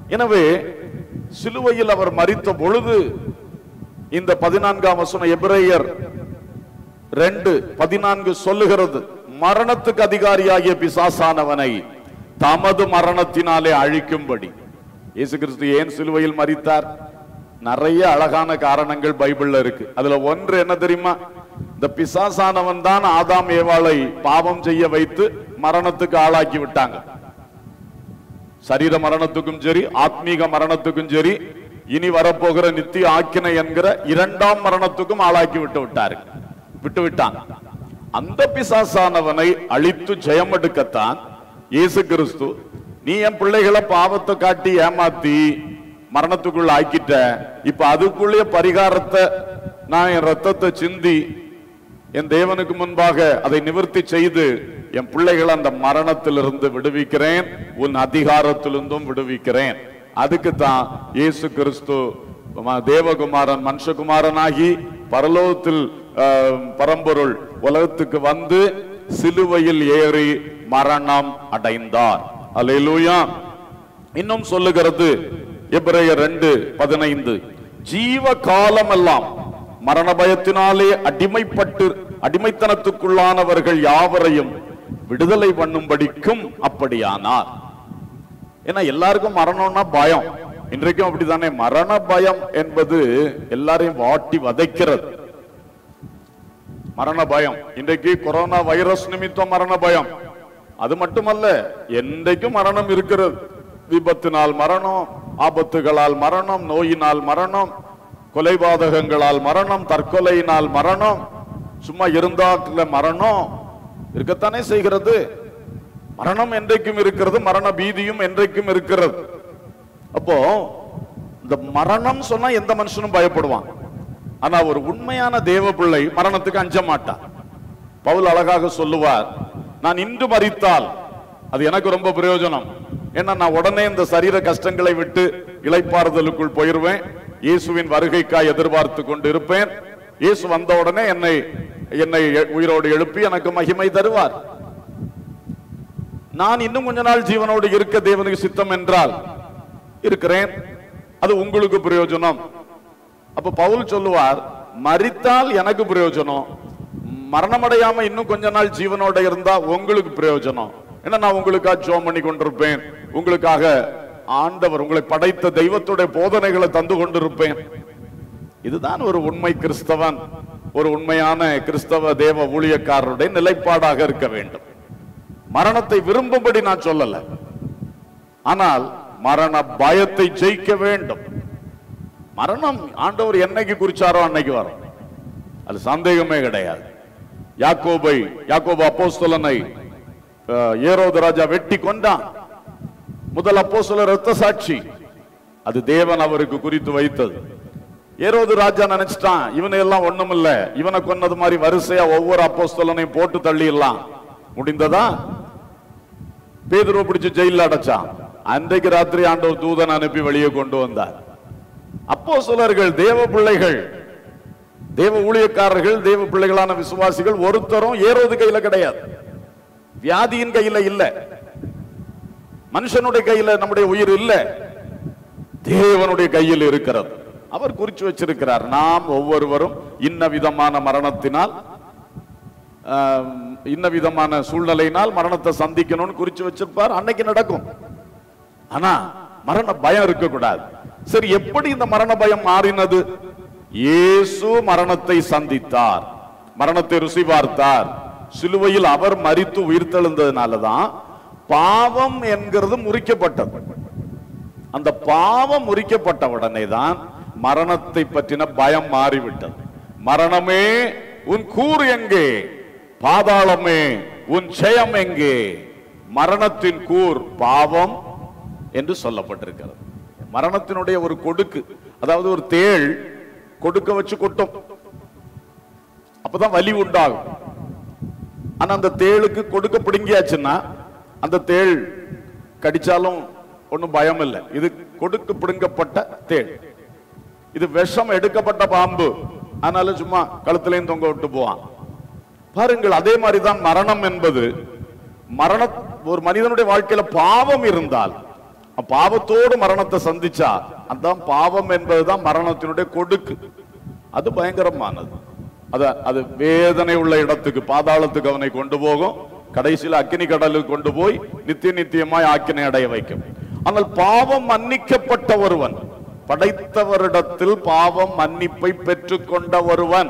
எனவே சிலுவையில் அவர் மரித்த பொழுது இந்த பதினான்காம் வசனம் எபிரேயர் ரெண்டு பதினான்கு சொல்லுகிறது, மரணத்துக்கு அதிகாரியாகிய பிசாசானவனை தமது மரணத்தினாலே அழிக்கும்படி. இயேசு கிறிஸ்து ஏன் சிலுவையில் மரித்தார்? நிறைய அழகான காரணங்கள் பைபிள்ல இருக்கு. அதுல ஒன்று என்ன தெரியுமா? இந்த பிசாசானவன் தான் ஆதாம் ஏவாளை பாவம் செய்ய வைத்து மரணத்துக்கு ஆளாக்கி விட்டாங்க. சரீர மரணத்துக்கும் சரி, ஆத்மீக மரணத்துக்கும் சரி, இனி வரப்போகிற நித்திய ஆக்கினை என்கிற இரண்டாம் மரணத்துக்கும் ஆளாக்கி விட்டு விட்டாரு விட்டு விட்டான். அந்த பிசாசானவனை அழித்து ஜெயம் எடுக்கத்தான் இயேசு கிறிஸ்து, நீ என் பிள்ளைகளை பாவத்தை காட்டி ஏமாத்தி மரணத்துக்குள்ள ஆக்கிட்ட, இப்ப அதுக்குள்ளே பரிகாரத்தை நான் என் ரத்தத்தை சிந்தி என் தேவனுக்கு முன்பாக அதை நிவர்த்தி செய்து என் பிள்ளைகளை அந்த மரணத்திலிருந்து விடுவிக்கிறேன், உன் அதிகாரத்திலிருந்தும் விடுவிக்கிறேன். அதுக்கு தான் இயேசு கிறிஸ்து தேவகுமாரன் மனுஷகுமாரனாகி பரலோகத்தில் பரம்பொருள் உலகத்துக்கு வந்து சிலுவையில் ஏறி மரணம் அடைந்தார். அல்லேலூயா. இன்னும் சொல்லுகிறது எபிரேயர் ரெண்டு பதினைந்து, ஜீவ காலம் எல்லாம் மரண பயத்தினாலே அடிமைப்பட்டு அடிமைத்தனத்துக்குள்ளானவர்கள் யாவரையும் விடுதலை பண்ணும்படிக்கும் அப்படியானார். ஏன்னா எல்லாருக்கும் மரணம்னா பயம். இன்றைக்கும் அப்படித்தானே? மரண பயம் என்பது எல்லாரையும் வாட்டி வதைக்கிறது. மரண பயம் இன்றைக்கு கொரோனா வைரஸ் நிமித்தம் மரண பயம். அது மட்டுமல்ல, என்றைக்கும் மரணம் இருக்கிறது. விபத்தினால் மரணம், ஆபத்துகளால் மரணம், நோயினால் மரணம், கொலைபாதகங்களால் மரணம், தற்கொலையினால் மரணம், சும்மா இருந்தாக்குல மரணம் இருக்கத்தானே செய்கிறது. மரணம் என்றைக்கும் இருக்கிறது, மரண பீதியும் என்றைக்கும் இருக்கிறது. அப்போ இந்த மரணம் சொன்னா எந்த மனுஷனும் பயப்படுவான். ஆனா ஒரு உண்மையான தேவ பிள்ளை மரணத்துக்கு அஞ்ச மாட்டான். பவுல் அழகாக சொல்லுவார், நான் இன்று மரித்தால் அது எனக்கு ரொம்ப பிரயோஜனம். ஏன்னா நான் உடனே இந்த சரீர கஷ்டங்களை விட்டு இளைப்பாறுதலுக்குள் போயிருவேன். இயேசுவின் வருகைக்காய் எதிர்பார்த்து கொண்டு இருப்பேன். இயேசு வந்த உடனே என்னை என்னை உயிரோடு எழுப்பி எனக்கு மகிமை தருவார். நான் இன்னும் கொஞ்ச நாள் ஜீவனோடு இருக்க தேவனுக்கு சித்தம் என்றால் இருக்கிறேன். அது உங்களுக்கு பிரயோஜனம். அப்ப பவுல் சொல்லுவார், மரித்தால் எனக்கு பிரயோஜனம், மரணமடையாம இன்னும் கொஞ்ச நாள் ஜீவனோட இருந்தா உங்களுக்கு பிரயோஜனம். ஏன்னா நான் உங்களுக்காக ஜெபம் பண்ணி கொண்டிருப்பேன், உங்களுக்காக ஆண்டவர் உங்களை படைத்த தெய்வத்துடைய போதனைகளை தந்து கொண்டிருப்பேன். இதுதான் ஒரு உண்மை கிறிஸ்தவன், ஒரு உண்மையான கிறிஸ்தவ தேவ ஊழியக்காரருடைய நிலைப்பாடாக இருக்க வேண்டும். மரணத்தை விரும்பும்படி நான் சொல்லல, ஆனால் மரண பயத்தை ஜெயிக்க வேண்டும். மரணம் ஆண்டவர் என்னைக்கு குறிச்சாரோ அன்னைக்கு வரும், அது சந்தேகமே கிடையாது. யாக்கோபை யாக்கோபு அப்போஸ்தலனை ஏரோது ராஜா வெட்டி கொண்டான். முதல் அப்போஸ்தலர் இரத்த சாட்சி, அது தேவன் அவருக்கு குறித்து வைத்தது. ஏரோது ராஜா நினைச்சிட்டான், இவனை எல்லாம் ஒண்ணும் இல்ல, இவனை கொன்னது மாதிரி வரிசையா ஒவ்வொரு அப்போஸ்தலனையும் போட்டு தள்ளிடலாம். முடிந்ததா? பேதுருவை பிடிச்சு ஜெயில அடைச்சான். அன்றைக்கு ராத்திரி ஆண்டவர் தூதன் அனுப்பி வெளியே கொண்டு வந்தார். அப்போஸ்தலர்கள் தேவ பிள்ளைகள், தேவ ஊழியக்காரர்கள், தேவ பிள்ளைகளான விசுவாசிகள் ஒருத்தரும் ஏரோது கையில கிடையாது, வியாதியின் கையில இல்ல, மனுஷனுடைய கையில நம்முடைய உயிர் இல்ல, தேவனுடைய கையில் இருக்கிறது. அவர் குறிச்சு வச்சிருக்கிறார், நாம் ஒவ்வொருவரும் இன்ன விதமான மரணத்தினால் இன்ன விதமான சூழ்நிலையினால் மரணத்தை சந்திக்கணும்னு குறிச்சு வச்சிருப்பார். அன்னைக்கு நடக்கும். ஆனா மரண பயம் இருக்கக்கூடாது. சரி, எப்படி இந்த மரண பயம் மாறினது? இயேசு மரணத்தை சந்தித்தார், மரணத்தை ருசி பார்த்தார். சிலுவையில் அவர் மரித்து உயிர்த்தெழுந்ததுனாலதான் பாவம் என்கிறது முறிக்கப்பட்டது. அந்த பாவம் முறிக்கப்பட்ட உடனே தான் மரணத்தை பற்றின பயம் மாறிவிட்டது. மரணமே உன் கூர் எங்கே, பாதாளமே உன் ஜெயம் எங்கே? மரணத்தின் கூர் பாவம் என்று சொல்லப்பட்டிருக்கிறது. மரணத்தினுடைய ஒரு கொடுக்கு, அதாவது ஒரு தேள் கொடுக்க வச்சு கொட்டும், அப்பதான் வலி உண்டாகும். ஆனா அந்த தேளுக்கு கொடுக்க பிடுங்கியாச்சுன்னா அந்த தேள் கடிச்சாலும் ஒன்னும் பயம் இல்லை. இது கொடுக்க பிடுங்கப்பட்ட தேள், இது விஷம் எடுக்கப்பட்ட பாம்பு, அதனால சும்மா கழுத்திலையும் தொங்க விட்டு போவான். பாருங்கள், அதே மாதிரிதான் மரணம் என்பது. மரண ஒரு மனிதனுடைய வாழ்க்கையில பாவம் இருந்தால் பாவத்தோடு மரணத்தை சந்திச்சா அதான் பாவம் என்பதுதான் மரணத்தினுடைய கொடுக்கு. அது பயங்கரமானது. அத அது வேதனை உள்ள இடத்துக்கு, பாதாளத்துக்கு அவனை கொண்டு போகும். கடைசியில் அக்கினி கடலுக்கு கொண்டு போய் நித்திய நித்தியமாய் ஆக்கினை அடைய வைக்கும். ஆனால் பாவம் மன்னிக்கப்பட்ட ஒருவன், படைத்தவரிடத்தில் பாவம் மன்னிப்பை பெற்றுக் கொண்ட ஒருவன்,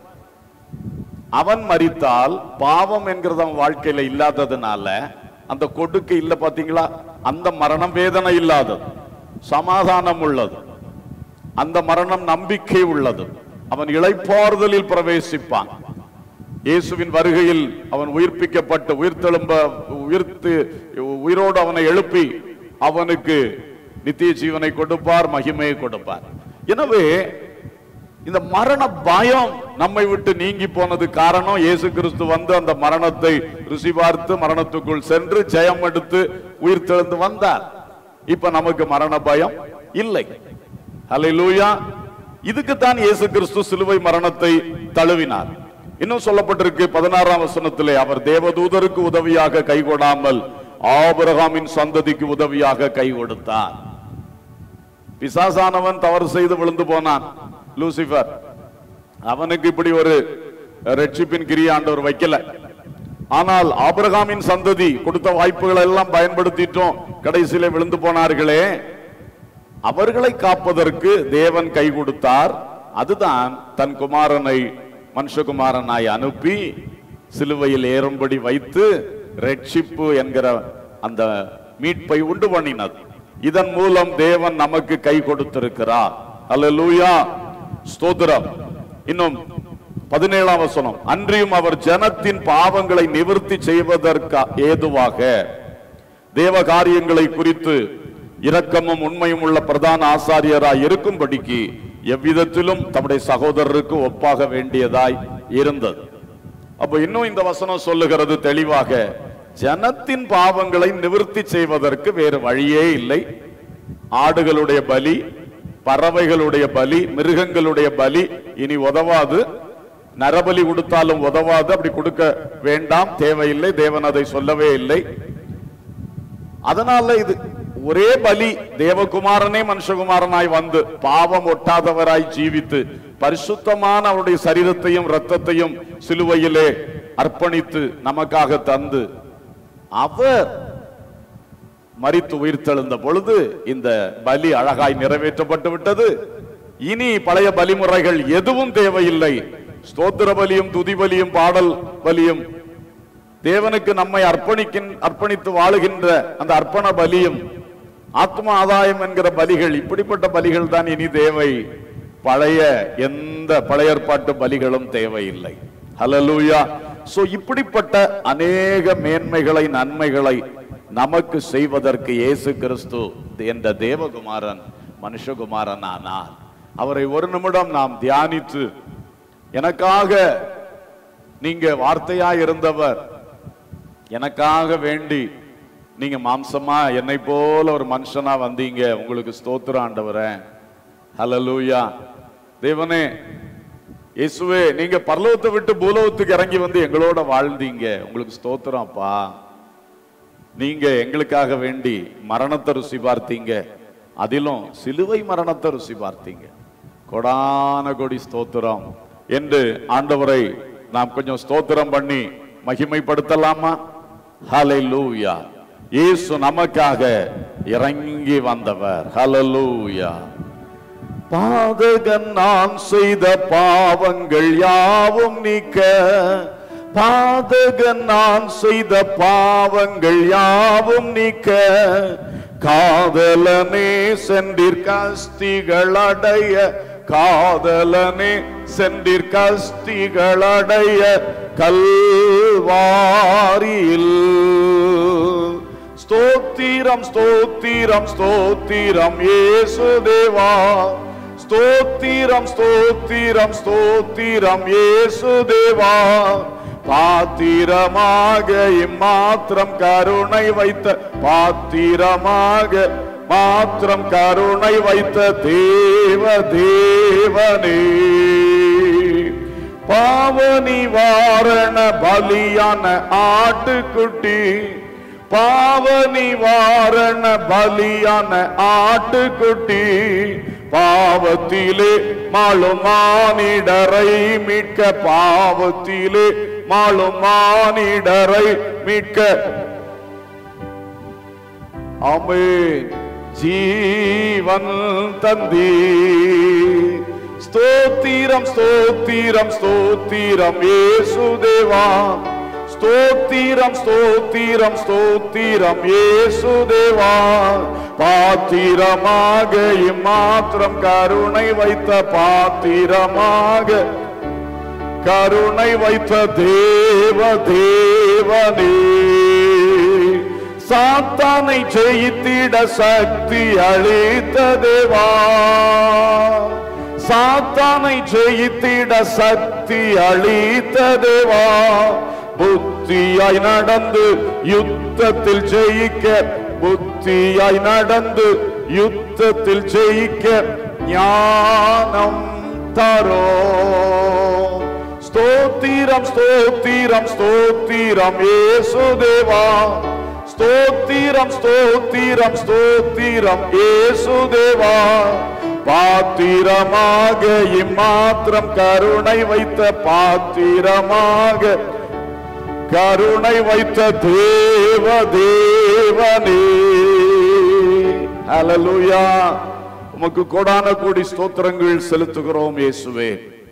அவன் மரித்தால் பாவம் என்கிறது அவன் வாழ்க்கையில இல்லாததுனால அந்த கொடுக்கு இல்ல. பாத்தீங்களா, அந்த மரணம் வேதனை இல்லாதது, சமாதானம் உள்ளது. அந்த மரணம் நம்பிக்கை உள்ளது. அவன் இளைப்பாறுதலில் பிரவேசிப்பான். இயேசுவின் வருகையில் அவன் உயிர்ப்பிக்கப்பட்டு உயிர்த்தெழும்ப உயிர்த்து உயிரோடு அவனை எழுப்பி அவனுக்கு நித்திய ஜீவனை கொடுப்பார், மகிமையை கொடுப்பார். எனவே இந்த மரண பயம் நம்மை விட்டு நீங்கி போனது காரணம் இயேசு கிறிஸ்து வந்து அந்த மரணத்தை ருசி பார்த்து மரணத்துக்குள் சென்று ஜெயம் எடுத்து உயிர்த்தெழுந்து வந்தார். இப்ப நமக்கு மரண பயம் இல்லை. ஹல்லேலூயா. இதுக்குத்தான் இயேசு கிறிஸ்து சிலுவை மரணத்தை தழுவினார். இன்னும் சொல்லப்பட்டிருக்கு பதினாறாம் வசனத்திலே, அவர் தேவதூதருக்கு உதவியாக கை கொடாமல் ஆபிரகாமின் சந்ததிக்கு உதவியாக கை கொடுத்தார். பிசாசானவன் தவறு செய்து விழுந்து போனான், லூசிபர். அவனுக்கு இப்படி ஒரு ரட்சிப்பின் கிரியை ஆண்டவர் வைக்கல. ஆனால் ஆபிரகாமின் சந்ததி கொடுத்த வாய்ப்புகளை எல்லாம் பயன்படுத்திட்டோம், கடைசியில விழுந்து போனார்களே, அவர்களை காப்பதற்கு தேவன் கை கொடுத்தார். அதுதான் தன் குமாரனை மனுஷகுமாரனாய் அனுப்பி சிலுவையில் ஏறும்படி வைத்து ரட்சிப்பு என்கிற அந்த மீட்பை உண்டு பண்ணினது. இதன் மூலம் தேவன் நமக்கு கை கொடுத்திருக்கிறார். அல்லேலூயா, ஸ்தோத்திரம். இன்னும் பதினேழாம் வசனம், அன்றியும் அவர் ஜனத்தின் பாவங்களை நிவர்த்தி செய்வதற்கு ஏதுவாக தேவ காரியங்களை குறித்து இரக்கமும் உண்மையும் உள்ள பிரதான ஆசாரியராய் இருக்கும்படிக்கு எவ்விதத்திலும் தம்முடைய சகோதரருக்கு ஒப்பாக வேண்டியதாய் இருந்தது. அப்ப இன்னும் இந்த வசனம் சொல்லுகிறது தெளிவாக, ஜனத்தின் பாவங்களை நிவர்த்தி செய்வதற்கு வேறு வழியே இல்லை. ஆடுகளுடைய பலி, பறவைகளுடைய பலி, மிருகங்களுடைய பலி இனி உதவாது. நரபலி கொடுத்தாலும் உதவாது, அப்படி கொடுக்க வேண்டாம், தேவையில்லை. தேவன் அதை சொல்லவே இல்லை. அதனால இது ஒரே பலி, தேவகுமாரனே மனுஷகுமாரனாய் வந்து பாவம் ஒட்டாதவராய் ஜீவித்து பரிசுத்தமான அவருடைய சரீரத்தையும் இரத்தத்தையும் சிலுவையிலே அர்ப்பணித்து நமக்காக தந்து அவர் மரித்து உயிர்த்தெழுந்த பொழுது இந்த பலி அழகாய் நிறைவேற்றப்பட்டு விட்டது. இனி பழைய பலிமுறைகள் எதுவும் தேவையில்லை. ஸ்தோத்திர பலியும் துதி பலியும் பாடல் பலியும் தேவனுக்கு நம்மை அர்ப்பணிக்கின் அர்ப்பணித்து வாழுகின்ற அந்த அர்ப்பண பலியும் ஆத்ம ஆதாயம் என்கிற பலிகள், இப்படிப்பட்ட பலிகள் தான் இனி தேவை. பழைய எந்த பழைய ஏற்பாட்டு பலிகளும் தேவையில்லை. ஹல்லேலூயா. சோ இப்படிப்பட்ட அநேக மேன்மைகளை நன்மைகளை நமக்கு செய்வதற்கு இயேசு கிறிஸ்து என்ற தேவகுமாரன் மனுஷகுமாரன் ஆனார். அவரை ஒரு நிமிடம் நாம் தியானித்து, எனக்காக நீங்க வார்த்தையாய் இருந்தவர், எனக்காக வேண்டி நீங்க மாம்சமா என்னை போல ஒரு மனுஷனா வந்தீங்க, உங்களுக்கு ஸ்தோத்திரம் ஆண்டவரே. ஹல்லேலூயா. தேவனே, இயேசுவே, நீங்க பரலோகத்தை விட்டு பூலோகத்துக்கு இறங்கி வந்து எங்களோட வாழ்ந்தீங்க, உங்களுக்கு ஸ்தோத்திரம் அப்பா. நீங்க எங்களுக்காக வேண்டி மரணத்தை ருசி பார்த்தீங்க, அதிலும் சிலுவை மரணத்தை ருசி பார்த்தீங்க. கொடான கொடி ஸ்தோத்திரம் என்று ஆண்டவரை நாம் கொஞ்சம் ஸ்தோத்திரம் பண்ணி மகிமைப்படுத்தலாமா? ஹல்லேலூயா. இயேசு நமக்காக இறங்கி வந்தவர். ஹல்லேலூயா. பாதகன் நான் செய்த பாவங்கள் யாவும் நீக்க, பாதகன் நான் செய்த பாவங்கள் யாவும் நீக்க, காதலனே சென்றீர் கஸ்திகள் அடைய, காதலனே சென்றீர் கஸ்திகள் அடைய கல்வாரியில். ஸ்தோத்திரம் ஸ்தோத்திரம் ஸ்தோத்திரம் இயேசு தேவா, ஸ்தோத்திரம் ஸ்தோத்திரம் ஸ்தோத்திரம் இயேசு தேவா. பாத்திரமாக இம்மாத்திரம் கருணை வைத்த, பாத்திரமாக மாத்திரம் கருணை வைத்த தேவ தேவனே, பாவ நிவாரண பலியான ஆட்டுக்குட்டி, பாவ நிவாரண பலியான ஆட்டுக்குட்டி, பாவத்திலே மாளும் மானிடரை மீட்க, பாவத்திலே மாளும் மானிடரை மீட்க. ஆமென். ஜீவன் தந்தீ, ஸ்தோத்திரம் ஸ்தோத்திரம் ஸ்தோத்திரம் இயேசுதேவா, ஸ்தோத்திரம் ஸ்தோத்திரம் ஸ்தோத்திரம் இயேசுதேவா. பாத்திரமாக இம்மாத்திரம் கருணை வைத்த, பாத்திரமாக கருணை வைத்த தேவ தேவனே, சாத்தானை ஜெயித்திட சக்தி அளித்த தேவா, சாத்தானை ஜெயித்திட சக்தி அளித்த தேவா. புத்தியாய் நடந்து யுத்தத்தில் ஜெயிக்க, புத்தியாய் நடந்து யுத்தத்தில் ஜெயிக்க ஞானம் தரோ. ஸ்தோத்திரம் ஸ்தோத்திரம் ஸ்தோத்திரம் இயேசுதேவா, ஸ்தோத்திரம் ஸ்தோத்திரம் ஸ்தோத்திரம் இயேசுதேவா. பாத்திரமாக இம்மாத்திரம் கருணை வைத்த, பாத்திரமாக கருணை வைத்த தேவ தேவனே. ஹல்லேலூயா. உமக்கு கோடான கோடி ஸ்தோத்திரங்கள் செலுத்துகிறோம் இயேசுவே.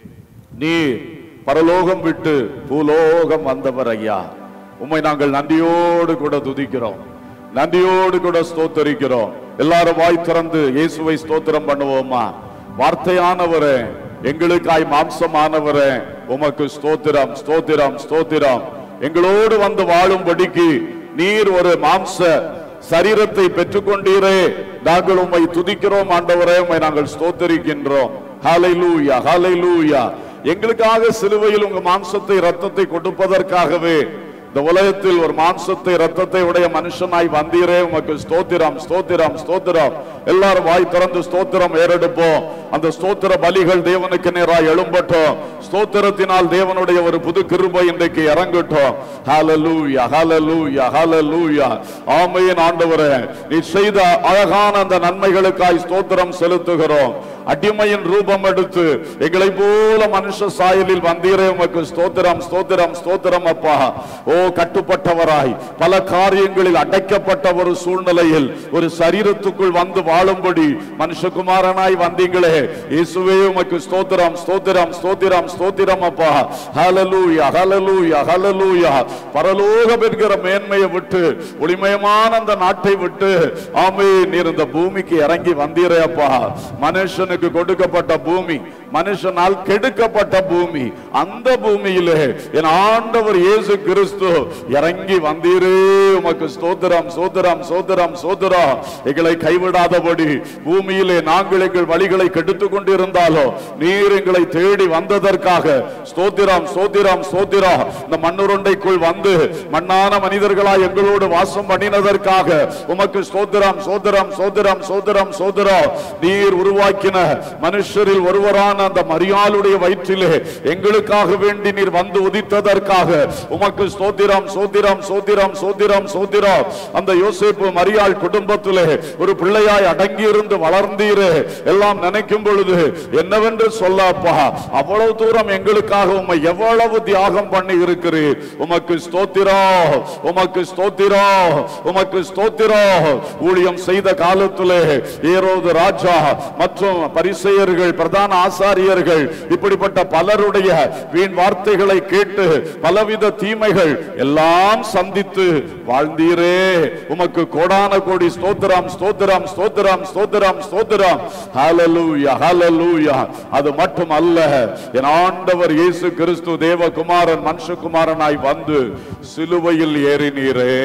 நீர் பரலோகம் விட்டு பூலோகம் வந்தவர் ஐயா. உம்மை நாங்கள் நன்றியோடு கூட துதிக்கிறோம், நன்றியோடு கூட ஸ்தோத்தரிக்கிறோம். எல்லாரும் வாய் திறந்து இயேசுவை ஸ்தோத்திரம் பண்ணுவோமா? வார்த்தையானவரே, எங்களுக்காய் மாம்சமானவரே, உமக்கு ஸ்தோத்திரம் ஸ்தோத்திரம் ஸ்தோத்திரம். எங்களோடு வந்து வாழும்படிக்கு நீர் ஒரு மாம்ச சரீரத்தை பெற்றுக்கொண்டீரே, நாங்கள் உம்மை துதிக்கிறோம் ஆண்டவரே, உம்மை நாங்கள் ஸ்தோத்தரிக்கின்றோம். ஹல்லேலூயா ஹல்லேலூயா. எங்களுக்காக சிலுவையில் உங்க மாம்சத்தை ரத்தத்தை கொடுப்பதற்காகவே இந்த உலகத்தில் ஒரு மாம்சத்தை ரத்தத்தை உடைய மனுஷனாய் வந்தீரே, உமக்கு ஸ்தோத்திரம் ஸ்தோத்திரம் ஸ்தோத்திரம். எல்லாரும் வாய் திறந்து ஸ்தோத்திரம் ஏறெடுப்போம். அந்த ஸ்தோத்திர பலிகள் தேவனுக்கு நேராய் எழும்பட்டும். ஸ்தோத்திரத்தினால் தேவனுடைய ஒரு புது கிருபை இன்றைக்கு இறங்கட்டும். ஹல்லேலூயா ஹல்லேலூயா ஹல்லேலூயா. ஆமென். ஆண்டவரே, நீ செய்த அழகான அந்த நன்மைகளுக்காய் ஸ்தோத்திரம் செலுத்துகிறோம். அடிமையின் ரூபம் எடுத்து எங்களை போல மனுஷ சாயலில் வந்தீரே, உமக்கு ஸ்தோத்திரம் ஸ்தோத்திரம் ஸ்தோத்திரம் அப்பா. ஓ, கட்டுப்பட்டவராய் பல காரியங்களில் அடைக்கப்பட்ட ஒரு சூழ்நிலையில் ஒரு சரீரத்துக்குள் வந்து வாழும்படி மனுஷகுமாரனாய் வந்தீங்களே இயேசுவே, உமக்கு ஸ்தோத்திரம் ஸ்தோத்திரம் ஸ்தோத்திரம் ஸ்தோத்திரம் அப்பா. ஹல்லேலூயா ஹல்லேலூயா ஹல்லேலூயா. பரலோகம் என்கிற மேன்மையை விட்டு, ஒளிமயமான அந்த நாட்டை விட்டு, ஆமென், நீர் இந்த பூமிக்கு இறங்கி வந்தீரே அப்பா. மனுஷனுக்கு கொடுக்கப்பட்ட பூமி, மனுஷனால் கெடுக்கப்பட்ட பூமி, அந்த பூமியிலே என் ஆண்டவர் இயேசு கிறிஸ்து இறங்கி வந்தீரே, உமக்கு ஸ்தோத்திரம் ஸ்தோத்திரம் ஸ்தோத்திரம் ஸ்தோத்திரம். எங்களை கைவிடாதபடி பூமியிலே நாங்கள் எங்கள் வழிகளை கெடுத்துக் கொண்டிருந்தாலோ நீர் எங்களை தேடி வந்ததற்காக ஸ்தோத்திரம் ஸ்தோத்திரம் ஸ்தோத்திரம். இந்த மண்ணுருண்டைக்குள் வந்து மண்ணான மனிதர்களாய் எங்களோடு வாசம் பண்ணினதற்காக உமக்கு ஸ்தோத்திரம் ஸ்தோத்திரம் ஸ்தோத்திரம் ஸ்தோத்திரம் ஸ்தோத்திரம். நீர் உருவாக்கின மனுஷரில் ஒருவரான அந்த மரியாளுடைய வயிற்றிலே எங்களுக்காக வேண்டி நீர் வந்து உதித்ததற்காக உமக்கு ஸ்தோத்திரம் ஸ்தோத்திரம் ஸ்தோத்திரம் ஸ்தோத்திரம் ஸ்தோத்திரம். அந்த யோசேப்பு மரியாள் குடும்பத்திலே ஒரு பிள்ளையாய் அடங்கி இருந்து வளர்ந்தீரே, எல்லாம் நினைக்கும் பொழுது என்னவென்று சொல்லப்பா. அவ்வளவு தூரம் எங்களுக்காக உம்மை எவ்வளவு தியாகம் பண்ணி இருக்கிறீர். உமக்கு ஸ்தோத்திரம் உமக்கு ஸ்தோத்திரம் உமக்கு ஸ்தோத்திரம். ஊழியம் செய்த காலத்திலே ஏரோது ராஜா மற்றும் பரிசேயர்கள், பிரதான ஆசாரியர்கள், இப்படிப்பட்ட பலருடைய வீண் வார்த்தைகளை கேட்டு பலவித தீமைகள் எல்லாம் சந்தித்து வாழ்ந்தீரே, உமக்கு கோடான கோடி ஸ்தோத்திரம் ஸ்தோத்திரம் ஸ்தோத்திரம் ஸ்தோத்திரம் ஸ்தோத்திரம். ஹல்லேலூயா ஹல்லேலூயா. அது மட்டுமல்ல, என் ஆண்டவர் இயேசு கிறிஸ்து தேவகுமாரன் மனுஷகுமாரனாய் வந்து சிலுவையில் ஏறினீரே,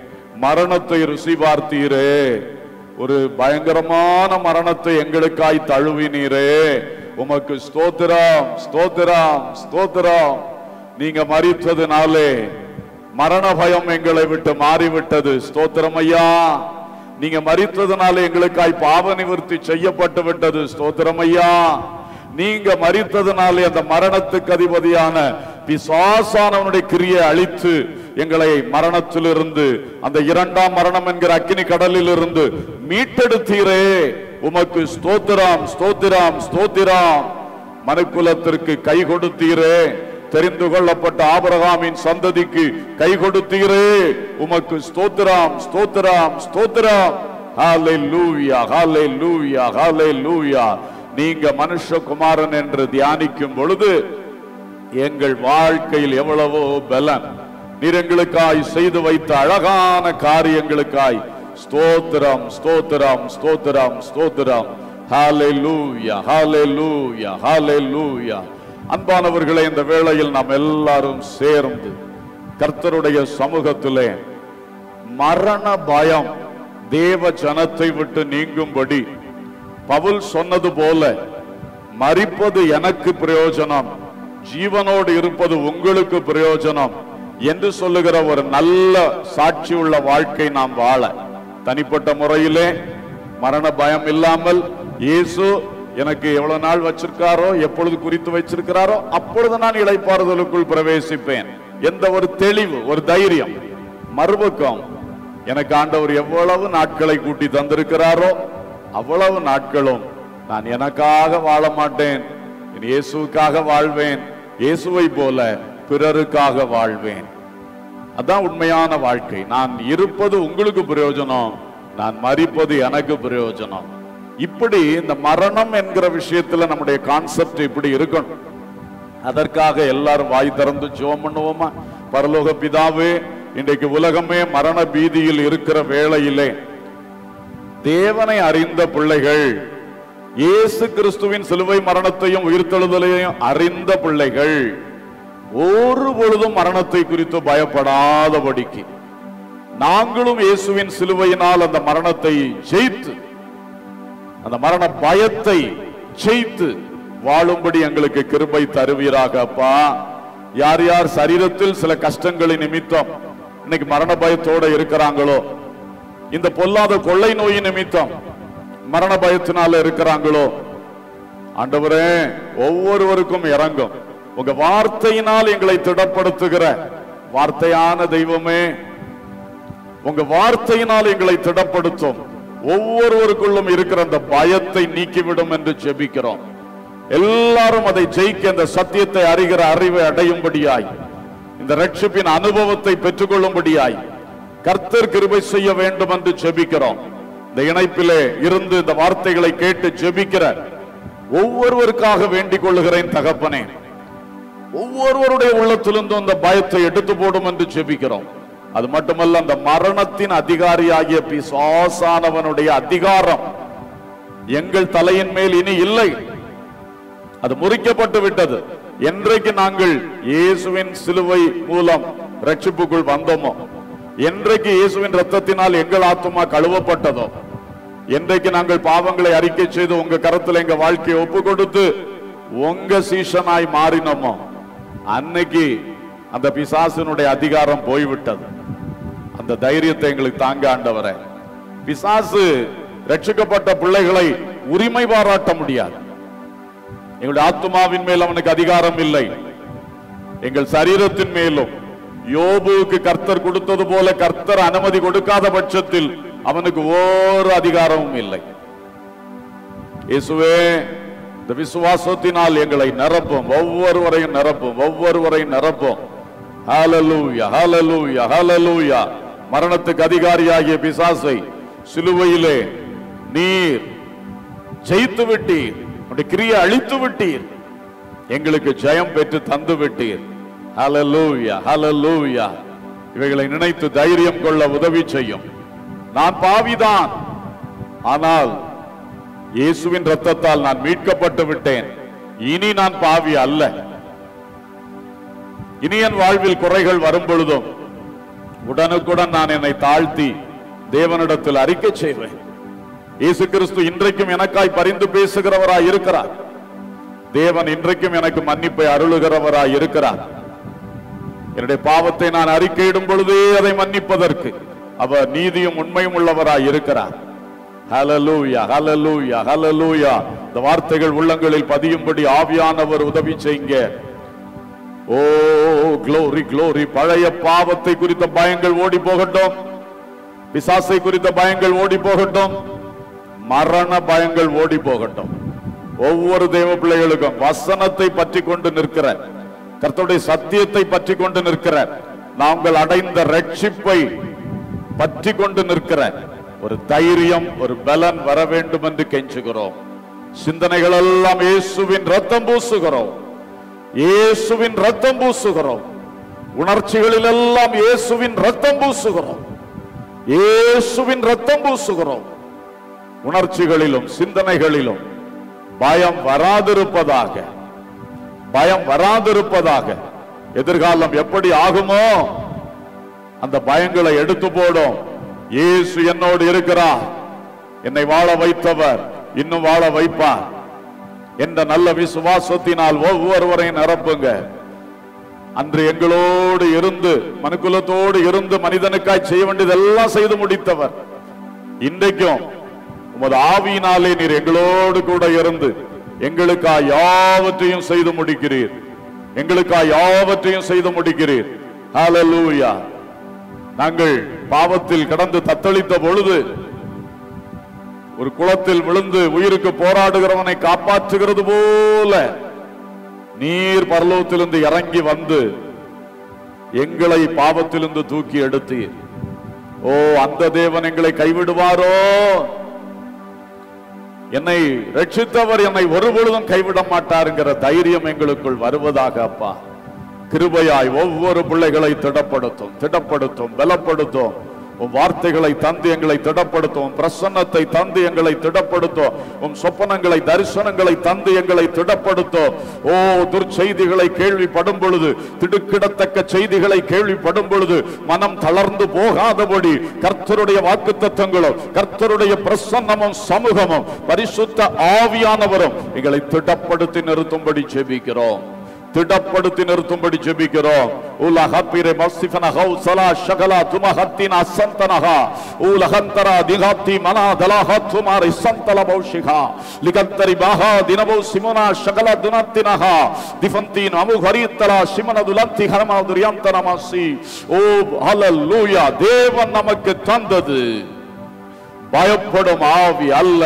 மரணத்தை ருசி பார்த்தீரே, ஒரு பயங்கரமான மரணத்தை எங்களுக்காய் தழுவினீரே, உமக்கு ஸ்தோத்திரம் ஸ்தோத்திரம் ஸ்தோத்திரம். நீங்க மரித்ததுனாலே மரண பயம் எங்களை விட்டு மாறிவிட்டது. ஸ்தோத்திரம் ஐயா. நீங்க மரித்ததுனாலே எங்களுக்காய் பாவ நிவர்த்தி செய்யப்பட்டு விட்டது. ஸ்தோத்திரம் ஐயா. நீங்க மரித்ததுனாலே அந்த மரணத்துக்கு அதிபதியான பிசாசானவனுடைய கிரியை அழித்து எங்களை மரணத்திலிருந்து, அந்த இரண்டாம் மரணம் என்கிற அக்கினி கடலில் இருந்து மீட்டெடுத்தீரே, உமக்கு ஸ்தோத்திரம், ஸ்தோத்திரம், ஸ்தோத்திரம். மனுக்குலத்திற்கு கை கொடுத்தீரே, தெரிந்து கொள்ளப்பட்ட ஆபிரகாமின் சந்ததிக்கு கை கொடுத்தீரே, உமக்கு ஸ்தோத்திரம், ஸ்தோத்திரம், ஸ்தோத்திரம். ஹல்லேலூயா, ஹல்லேலூயா, ஹல்லேலூயா. நீங்க மனுஷகுமாரன் என்று தியானிக்கும் பொழுது எங்கள் வாழ்க்கையில் எவ்வளவோ பலன், நீர் எங்களுக்காய் செய்து வைத்த அழகான காரியங்களுக்காய் ஸ்தோத்திரம், ஸ்தோத்திரம், ஸ்தோத்திரம், ஸ்தோத்திரம். ஹல்லேலூயா, ஹல்லேலூயா, ஹல்லேலூயா. அன்பானவர்களே, இந்த வேளையில் நாம் எல்லாரும் சேர்ந்து கர்த்தருடைய சமூகத்திலே மரண பயம் தேவ ஜனத்தை விட்டு நீங்கும்படி பவுல் சொன்னது போல, மரிப்பது எனக்கு பிரயோஜனம், ஜீவனோடு இருப்பது உங்களுக்கு பிரயோஜனம் என்று சொல்லுகிற ஒரு நல்ல சாட்சி உள்ள வாழ்க்கை நாம் வாழ, தனிப்பட்ட முறையிலே மரண பயம் இல்லாமல், இயேசு எனக்கு எவ்வளவு நாள் வச்சிருக்காரோ, எப்பொழுது குறித்து வச்சிருக்கிறாரோ அப்பொழுது நான் இளைப்பாறுதலுக்குள் பிரவேசிப்பேன் என்ற ஒரு தெளிவு, ஒரு தைரியம். மறுபக்கம், எனக்கு ஆண்டவர் எவ்வளவு நாட்களை கூட்டி தந்திருக்கிறாரோ அவ்வளவு நாட்களும் நான் எனக்காக வாழ மாட்டேன், இயேசுவுக்காக வாழ்வேன், இயேசுவை போல பிறருக்காக வாழ்வேன். அதான் உண்மையான வாழ்க்கை. நான் இருப்பது உங்களுக்கு பிரயோஜனம், நான் மரிப்பது எனக்கு பிரயோஜனம். இப்படி இந்த மரணம் என்கிற விஷயத்துல நம்முடைய கான்செப்ட் இப்படி இருக்கணும். அதற்காக எல்லாரும் வாய் திறந்து ஜெபம் பண்ணுவோமா? பரலோக பிதாவே, இன்றைக்கு உலகமே மரண பீதியில் இருக்கிற வேளையிலே தேவனை அறிந்த பிள்ளைகள், இயேசு கிறிஸ்துவின் சிலுவை மரணத்தையும் உயிர்த்தெழுதலையும் அறிந்த பிள்ளைகள் ஒரு பொழுதும் மரணத்தை குறித்து பயப்படாதபடிக்கு நாங்களும் இயேசுவின் சிலுவையினால் அந்த மரணத்தை ஜெயித்து, அந்த மரண பயத்தை ஜெயித்து வாழும்படி எங்களுக்கு கிருபை தருவீராக அப்பா. யார் யார் சரீரத்தில் சில கஷ்டங்களின் நிமித்தம் இன்னைக்கு மரண பயத்தோட இருக்கிறாங்களோ, இந்த பொல்லாத கொள்ளை நோயின் நிமித்தம் மரண பயத்தினால இருக்கிறாங்களோ, ஆண்டவரே ஒவ்வொருவருக்கும் இறங்கும். உங்க வார்த்தையினால் எங்களை திடப்படுத்துகிற வார்த்தையான தெய்வமே, உங்க வார்த்தையினால் எங்களை திடப்படுத்தும். ஒவ்வொருவருக்குள்ளும் இருக்கிற அந்த பயத்தை நீக்கிவிடும் என்று ஜெபிக்கிறோம். எல்லாரும் அதை ஜெயிக்க, இந்த சத்தியத்தை அறிகிற அறிவை அடையும்படியாய், இந்த ரட்சிப்பின் அனுபவத்தை பெற்றுக்கொள்ளும்படியாய் கர்த்தர் கிருபை செய்ய வேண்டும் என்று ஜெபிக்கிறோம். இந்த இணைப்பிலே இருந்து இந்த வார்த்தைகளை கேட்டு ஜெபிக்கிற ஒவ்வொருவருக்காக வேண்டிக் கொள்ளுகிறேன் தகப்பனே. ஒவ்வொருவருடைய உள்ளத்திலிருந்தும் அந்த பயத்தை எடுத்து போடும் என்று ஜெபிக்கிறோம். அது மட்டுமல்ல, அந்த மரணத்தின் அதிகாரியாகிய பிசாசானவனுடைய அதிகாரம் எங்கள் தலையின் மேல் இனி இல்லை, அது முறிக்கப்பட்டு விட்டது. என்றைக்கு நாங்கள் இயேசுவின் சிலுவை மூலம் ரட்சிப்புக்குள் வந்தோமோ, என்றைக்கு இயேசுவின் ரத்தத்தினால் எங்கள் ஆத்துமா கழுவப்பட்டதோ, என்றைக்கு நாங்கள் பாவங்களை அறிக்கை செய்து உங்க கரத்தில் எங்க வாழ்க்கையை ஒப்பு கொடுத்து உங்க சீஷனாய் மாறினோமோ, அன்னைக்கு அந்த பிசாசினுடைய அதிகாரம் போய்விட்டது. அந்த தைரியத்தை எங்களுக்கு தாங்க ஆண்டவரே. பிசாசு ரட்சிக்கப்பட்ட பிள்ளைகளை உரிமை பாராட்ட முடியாது. எங்களுடைய ஆத்துமாவின் மேல் அவனுக்கு அதிகாரம் இல்லை, எங்கள் சரீரத்தின் மேலும். யோபுவுக்கு கர்த்தர் கொடுத்தது போல கர்த்தர் அனுமதி கொடுக்காத பட்சத்தில் அவனுக்கு ஓர் அதிகாரமும் இல்லை. இயேசுவே, இந்த விசுவாசத்தினால் எங்களை நிரப்பும், ஒவ்வொருவரையும் நிரப்பும், ஒவ்வொருவரையும் நிரப்பும். ஹல்லேலூயா, ஹல்லேலூயா, ஹல்லேலூயா. மரணத்துக்கு அதிகாரியாகிய பிசாசை சிலுவையிலே நீர் ஜெயித்து விட்டீர், கிரியை அழித்து விட்டீர், எங்களுக்கு ஜெயம் பெற்று தந்து விட்டீர். ஹல்லேலூயா, ஹல்லேலூயா. இவைகளை நினைத்து தைரியம் கொள்ள உதவி செய்யும். நான் பாவிதான், ஆனால் இயேசுவின் ரத்தத்தால் நான் மீட்கப்பட்டு விட்டேன். இனி நான் பாவி அல்ல. இனி என் வாழ்வில் குறைகள் வரும் பொழுதும் உடனுக்குடன் நான் என்னை தாழ்த்தி தேவனிடத்தில் அறிக்கை செய்வேன். இயேசு கிறிஸ்து இன்றைக்கும் எனக்காய் பரிந்து பேசுகிறவராய் இருக்கிறார். தேவன் இன்றைக்கும் எனக்கு மன்னிப்பை அருளுகிறவராய் இருக்கிறார். என்னுடைய பாவத்தை நான் அறிக்கையிடும் பொழுதே அதை மன்னிப்பதற்கு அவர் நீதியும் உண்மையும் உள்ளவராய் இருக்கிறார். ஹல்லேலூயா, ஹல்லேலூயா, ஹல்லேலூயா. இந்த வார்த்தைகள் உள்ளங்களில் பதியும்படி ஆவியானவர் உதவி செய்யுங்க. Oh glory glory. பழைய பாவத்தை குறித்த பயங்கள் ஓடி போகட்டும், பிசாசை குறித்த பயங்கள் ஓடி போகட்டும், மரண பயங்கள் ஓடி போகட்டும். ஒவ்வொரு தேவ பிள்ளைகளுக்கும் வசனத்தை பற்றி கொண்டு நிற்கிற, கர்த்தருடைய சத்தியத்தை பற்றி கொண்டு நிற்கிற, நாங்கள் அடைந்த ரட்சிப்பை பற்றி கொண்டு நிற்கிற ஒரு தைரியம், ஒரு பலன் வர வேண்டும் என்று கெஞ்சுகிறோம். சிந்தனைகள் எல்லாம் இயேசுவின் ரத்தம் பூசுகிறோம், இயேசுவின் ரத்தம் பூசுகிறோம். உணர்ச்சிகளில் எல்லாம் இயேசுவின் ரத்தம் பூசுகிறோம், இயேசுவின் ரத்தம் பூசுகிறோம். உணர்ச்சிகளிலும் சிந்தனைகளிலும் பயம் வராதிருப்பதாக, பயம் வராதிருப்பதாக. எதிர்காலம் எப்படி ஆகுமோ அந்த பயங்களை எடுத்து போடும். இயேசு என்னோடு இருக்கிறார், என்னை வாழ வைத்தவர் இன்னும் வாழ வைப்பார் என்ற நல்ல விசுவாசத்தினால் ஒவ்வொருவரையும் நிரப்புங்க. அன்று எங்களோடு இருந்து, மனுக்குலத்தோடு இருந்து மனிதனுக்காய் செய்ய வேண்டியதெல்லாம் செய்து முடித்தவர். இன்றைக்கும் உமது ஆவியினாலே நீர் எங்களோடு கூட இருந்து எங்களுக்காய் யாவற்றையும் செய்து முடிக்கிறீர், எங்களுக்காய் யாவற்றையும் செய்து முடிக்கிறீர். ஹல்லேலூயா. நாங்கள் பாவத்தில் கடந்து தத்தளித்த பொழுது ஒரு குளத்தில் விழுந்து உயிருக்கு போராடுகிறவனை காப்பாற்றுகிறது போல நீர் பரலோகத்திலிருந்து இறங்கி வந்து எங்களை பாவத்திலிருந்து தூக்கி எடுத்தீர். ஓ, அந்த தேவன் எங்களை கைவிடுவாரோ? என்னை ரட்சித்தவர் என்னை ஒருபொழுதும் கைவிட மாட்டாருங்கிற தைரியம் எங்களுக்குள் வருவதாக அப்பா கிருபையாய் ஒவ்வொரு பிள்ளைகளை திடப்படுத்தும், திடப்படுத்தும், பலப்படுத்தும். உம் வார்த்தைகளை தந்து எங்களை திடப்படுத்தும், பிரசன்னத்தை தந்து எங்களை திடப்படுத்தும், உம் சொப்பனங்களை தரிசனங்களை தந்து எங்களை திடப்படுத்தும். ஓ, துர்ச்செய்திகளை கேள்விப்படும் பொழுது, திடுக்கிடத்தக்க செய்திகளை கேள்விப்படும் பொழுது மனம் தளர்ந்து போகாதபடி கர்த்தருடைய வாக்குத்தத்தங்களும் கர்த்தருடைய பிரசன்னமும் சமூகமும் பரிசுத்த ஆவியானவரும் எங்களை திடப்படுத்தி நிறுத்தும்படி ஜெபிக்கிறோம், திடப்படுத்தி நிறுத்தும்படி ஜெபிக்கிறோம். உலகப்பிரே மஸ்திஃபன ஹௌசலா ஷகலா துமஹத்தினா சந்தனஹா உலகந்தரா திகாத்தி மனாதலஹா துமாரி சந்தல பௌஷிகா லிகந்தரி பாஹா தினபௌ சிமோனா ஷகலா துனத்தினஹா திஃபந்தின் அமுகரித்தலா சிமனதுலந்தி ஹரமாதுரியாந்தனமாசி. Oh hallelujah. தேவன் நமக்கு தந்தது பயப்படும் ஆவி அல்ல.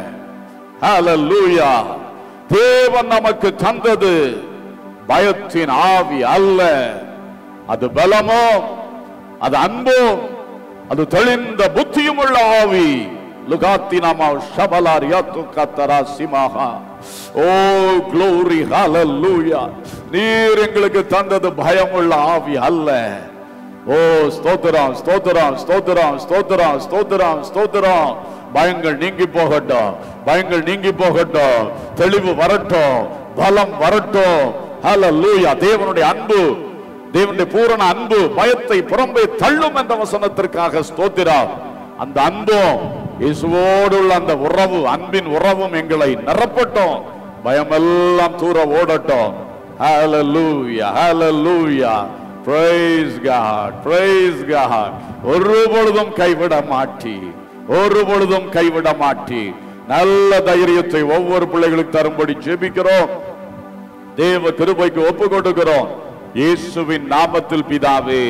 ஹல்லேலூயா. தேவன் நமக்கு தந்தது பயத்தின் ஆவி அல்ல. அது பலமோ, அது அன்போ, அது தெளிந்த புத்தியும் உள்ள ஆவி. லுகாத்தினாமா ஷபலாரியாத்து கத்தரா சிமாஹா. Oh glory. ஹல்லேலூயா. நீர் எங்களுக்கு தந்தது பயமுள்ள ஆவி அல்ல. ஓ ஸ்தோத்திரம், ஸ்தோத்திரம், ஸ்தோத்திரம், ஸ்தோத்திரம், ஸ்தோத்திரம், ஸ்தோத்திரம். பயங்கள் நீங்கி போகட்டும், பயங்கள் நீங்கி போகட்டும், தெளிவு வரட்டும், பலம் வரட்டும். ஹல்லேலூயா. தேவனுடைய அன்பு, தேவனுடைய பூரண அன்பு பயத்தை புறம்பே தள்ளும் என்ற வசனத்திற்காக ஸ்தோத்திரம். அந்த அன்பும் இயேசுவோடு உள்ள அந்த உறவு, அன்பின் உறவும் எங்களை நிரப்பட்டும், பயமெல்லாம் தூர ஓடட்டும். ஹல்லேலூயா, ஹல்லேலூயா. Praise God, praise God. ஒரு பொழுதும் கைவிட மாட்டி, ஒரு பொழுதும் கைவிட மாட்டி நல்ல தைரியத்தை ஒவ்வொரு பிள்ளைகளுக்கு தரும்படி ஜெபிக்கிறோம். தேவ கிருபைக்கு ஒப்பு கொடுக்கிறோம். இயேசுவின் நாமத்தில் பிதாவே,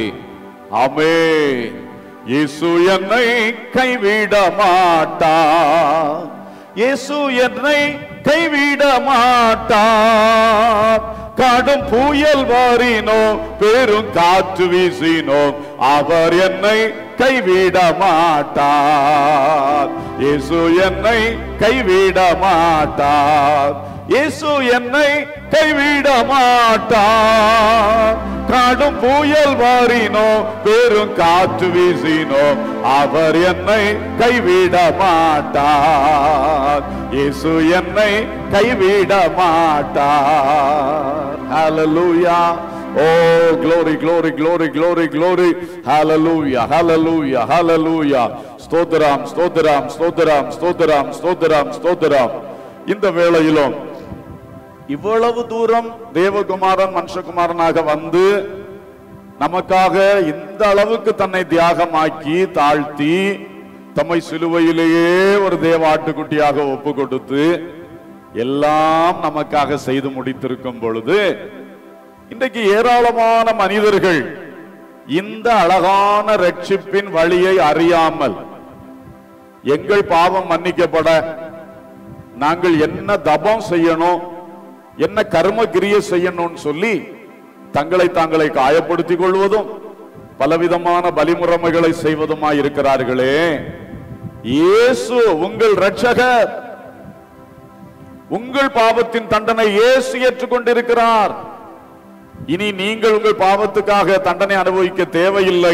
ஆமென். இயேசு என்னை கைவிட மாட்டார், இயேசு என்னை கைவிட மாட்டார். கடும் புயல் வாரினோ, பெரும் காற்று வீசினோ, அவர் என்னை கைவிட மாட்டார். இயேசு என்னை கைவிட மாட்டார், இயேசு என்னை கைவிட மாட்டார். கடும் புயல் வாரினோ, பெரும் காற்று வீசினோ, அவர் என்னை கைவிட மாட்டார். இயேசு என்னை கைவிட மாட்டார். ஹல்லேலூயா. Oh, glory, glory, glory, glory, glory. Hallelujah, hallelujah, hallelujah. ஸ்தோத்திரம், ஸ்தோத்திரம், ஸ்தோத்திரம், ஸ்தோத்திரம், ஸ்தோத்திரம், ஸ்தோத்திரம். இந்த வேளையிலும் இவ்வளவு தூரம் தேவகுமாரன் மனுஷகுமாரனாக வந்து நமக்காக இந்த அளவுக்கு தன்னை தியாகமாக்கி தாழ்த்தி தம்மை சிலுவையிலேயே ஒரு தேவ ஆட்டுக்குட்டியாக ஒப்பு கொடுத்து எல்லாம் நமக்காக செய்து முடித்திருக்கும் பொழுது இன்றைக்கு ஏராளமான மனிதர்கள் இந்த அழகான ரட்சிப்பின் வழியை அறியாமல் எங்கள் பாவம் மன்னிக்கப்பட நாங்கள் என்ன தபம் செய்யணும், என்ன கர்ம கிரியை செய்யணும்னு சொல்லி தங்களை தாங்களை காயப்படுத்திக் கொள்வதும் பலவிதமான பலிமுறைமைகளை செய்வதுமாய் இருக்கிறார்களே. இயேசு உங்கள் இரட்சகர். உங்கள் பாவத்தின் தண்டனை இயேசு ஏற்றுக்கொண்டிருக்கிறார். இனி நீங்கள் உங்கள் பாவத்துக்காக தண்டனை அனுபவிக்க தேவையில்லை.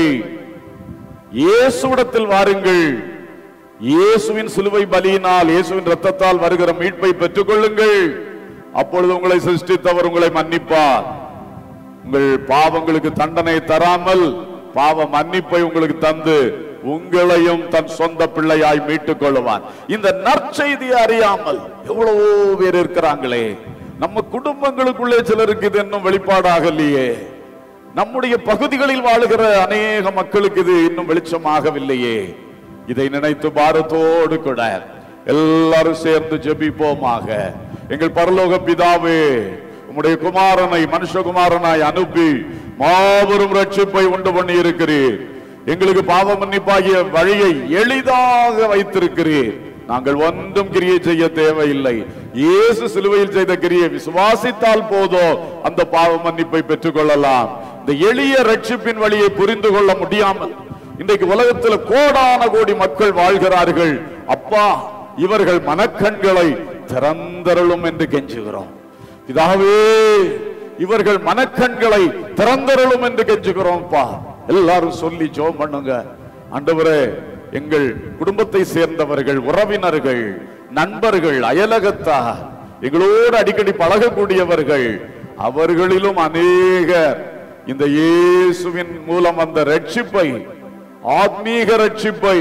இயேசுவிடத்தில் வாருங்கள். இயேசுவின் சிலுவை பலியினால், இயேசுவின் இரத்தத்தால் வருகிற மீட்பை பெற்றுக் கொள்ளுங்கள். அப்பொழுது உங்களை சிருஷ்டித்தவர் உங்களை மன்னிப்பார். உங்கள் பாவங்களுக்கு தண்டனை தராமல் பாவ மன்னிப்பை உங்களுக்கு தந்து உங்களையும் தன் சொந்த பிள்ளையாய் மீட்டுக் கொள்வார். இந்த நற்செய்தியை அறியாமல் எவ்வளவோ பேர் இருக்கிறாங்களே. நம்ம குடும்பங்களுக்குள்ளே சிலருக்கு இது இன்னும் வெளிப்பாடாகலையே. நம்முடைய பகுதிகளில் வாழுகிற அநேக மக்களுக்கு இது இன்னும் வெளிச்சமாகவில்லையே. இதை நினைத்து பாரத்தோடு கூட எல்லாரும் சேர்ந்து ஜெபிப்போமாக. எங்கள் பரலோக பிதாவே, உம்முடைய குமாரனை மனுஷகுமாரனாய் அனுப்பி மாபெரும் ரட்சிப்பை உண்டு பண்ணி இருக்கிறீர். எங்களுக்கு பாவ மன்னிப்பாகிய வழியை எளிதாக வைத்திருக்கிறீர். நாங்கள் ஒன்றும் கிரியை செய்ய தேவையில்லை. இயேசு சிலுவையில் செய்த கிரியை விசுவாசித்தால் போதும் அந்த பாவ மன்னிப்பை பெற்றுக் கொள்ளலாம். இந்த எளிய ரட்சிப்பின் வழியை புரிந்து கொள்ள முடியாமல் இன்றைக்கு உலகத்தில் கோடான கோடி மக்கள் வாழ்கிறார்கள். அப்பா, இவர்கள் மனக்கண்களை திறந்தருளும் என்று கெஞ்சுகிறோம். பிதாவே, இவர்கள் மனக்கண்களை திறந்தருளும் என்று கெஞ்சுகிறோம். எல்லாரும் சொல்லி ஜெபம் பண்ணுங்க. ஆண்டவரே, எங்கள் குடும்பத்தை சேர்ந்தவர்கள், உறவினர்கள், நண்பர்கள், அயலகத்தார், எங்களோடு அடிக்கடி பழகக்கூடியவர்கள், அவர்களிலும் அநேகர் இந்த இயேசுவின் மூலம் அந்த ரட்சிப்பை, ஆத்மீக ரட்சிப்பை,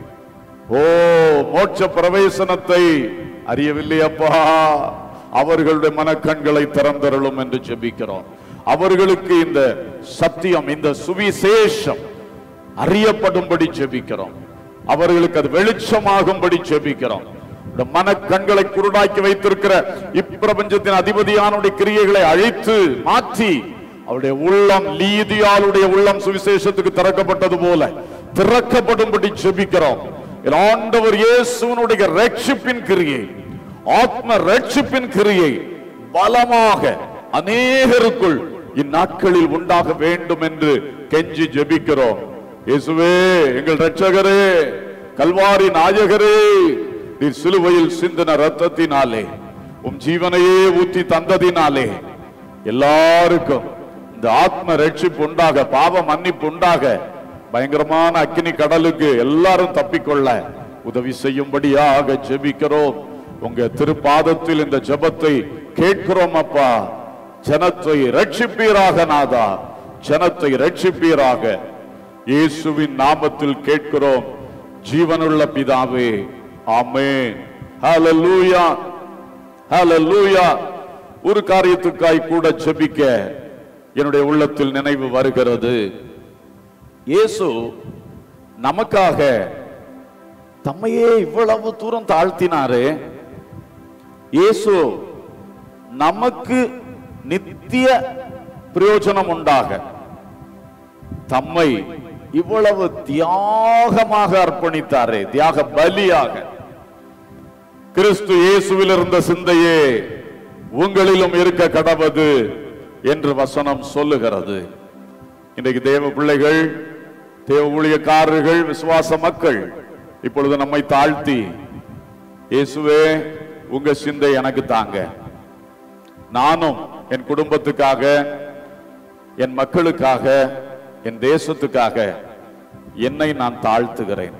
ஓ மோட்ச பிரவேசனத்தை அறியவில்லை. அப்பா, அவர்களுடைய மனக்கண்களை திறந்தருளும் என்று ஜெபிக்கிறோம். அவர்களுக்கு இந்த சத்தியம், இந்த சுவிசேஷம் அறியப்படும்படி ஜெபிக்கிறோம். அவர்களுக்கு அது வெளிச்சமாகும்படி ஜெபிக்கிறோம். மனக்கண்களை குருடாக்கி வைத்திருக்கிற இப்பிரபஞ்சத்தின் அதிபதியானுடைய கிரியைகளை அழித்து மாற்றி அவருடைய உள்ளம், லீதியாளுடைய உள்ளம் சுவிசேஷத்துக்கு திறக்கப்பட்டது போல திறக்கப்படும்படி ஜெபிக்கிறோம். ஆண்டவர் இயேசுவினுடைய ரட்சிப்பின் கிரியை, ஆத்ம ரட்சிப்பின் கிரியை பலமாக அநேகருக்குள் இந்நாட்களில் உண்டாக வேண்டும் என்று கெஞ்சி ஜெபிக்கிறோம். இயேசுவே, எங்கள் இரட்சகரே, கல்வாரி நாயகரே, நீர் சிலுவையில் சிந்தின ரத்தத்தினாலே, உம் ஜீவனையே ஊற்றி தந்ததினாலே எல்லாருக்கும் இந்த ஆத்ம ரட்சிப்பு உண்டாக, பாவ மன்னிப்பு உண்டாக, பயங்கரமான அக்கினி கடலுக்கு எல்லாரும் தப்பிக்கொள்ள உதவி செய்யும்படியாக ஜெபிக்கிறோம். உங்க திருப்பாதத்தில் இந்த ஜெபத்தை கேட்கிறோம். அப்பா, ஜனத்தை ரட்சிப்பீராக நாதா, ஜனத்தை ரட்சிப்பீராக. இயேசுவின் நாமத்தில் கேட்கிறோம் ஜீவனுள்ள பிதாவே, ஆமென். ஹல்லேலூயா, ஹல்லேலூயா. ஒரு காரியத்துக்காய் கூட ஜெபிக்க என்னுடைய உள்ளத்தில் நினைவு வருகிறது. இயேசு நமக்காக தம்மையே இவ்வளவு தூரம் தாழ்த்தினாரு. இயேசு நமக்கு நித்திய பிரயோஜனம் உண்டாக தம்மை இவ்வளவு தியாகமாக அர்ப்பணித்தாரே, தியாக பலியாக. கிறிஸ்து இயேசுவில் இருந்த சிந்தையே உங்களிலும் இருக்க கடவது என்று வசனம் சொல்லுகிறது. இன்றைக்கு தேவ பிள்ளைகள், தேவ ஊழியக்காரர்கள், விசுவாச மக்கள் இப்பொழுது நம்மை தாழ்த்தி, இயேசுவே உங்க சிந்தை எனக்கு தாங்க, நானும் என் குடும்பத்துக்காக, என் மக்களுக்காக, என் தேசத்துக்காக என்னை நான் தாழ்த்துகிறேன்.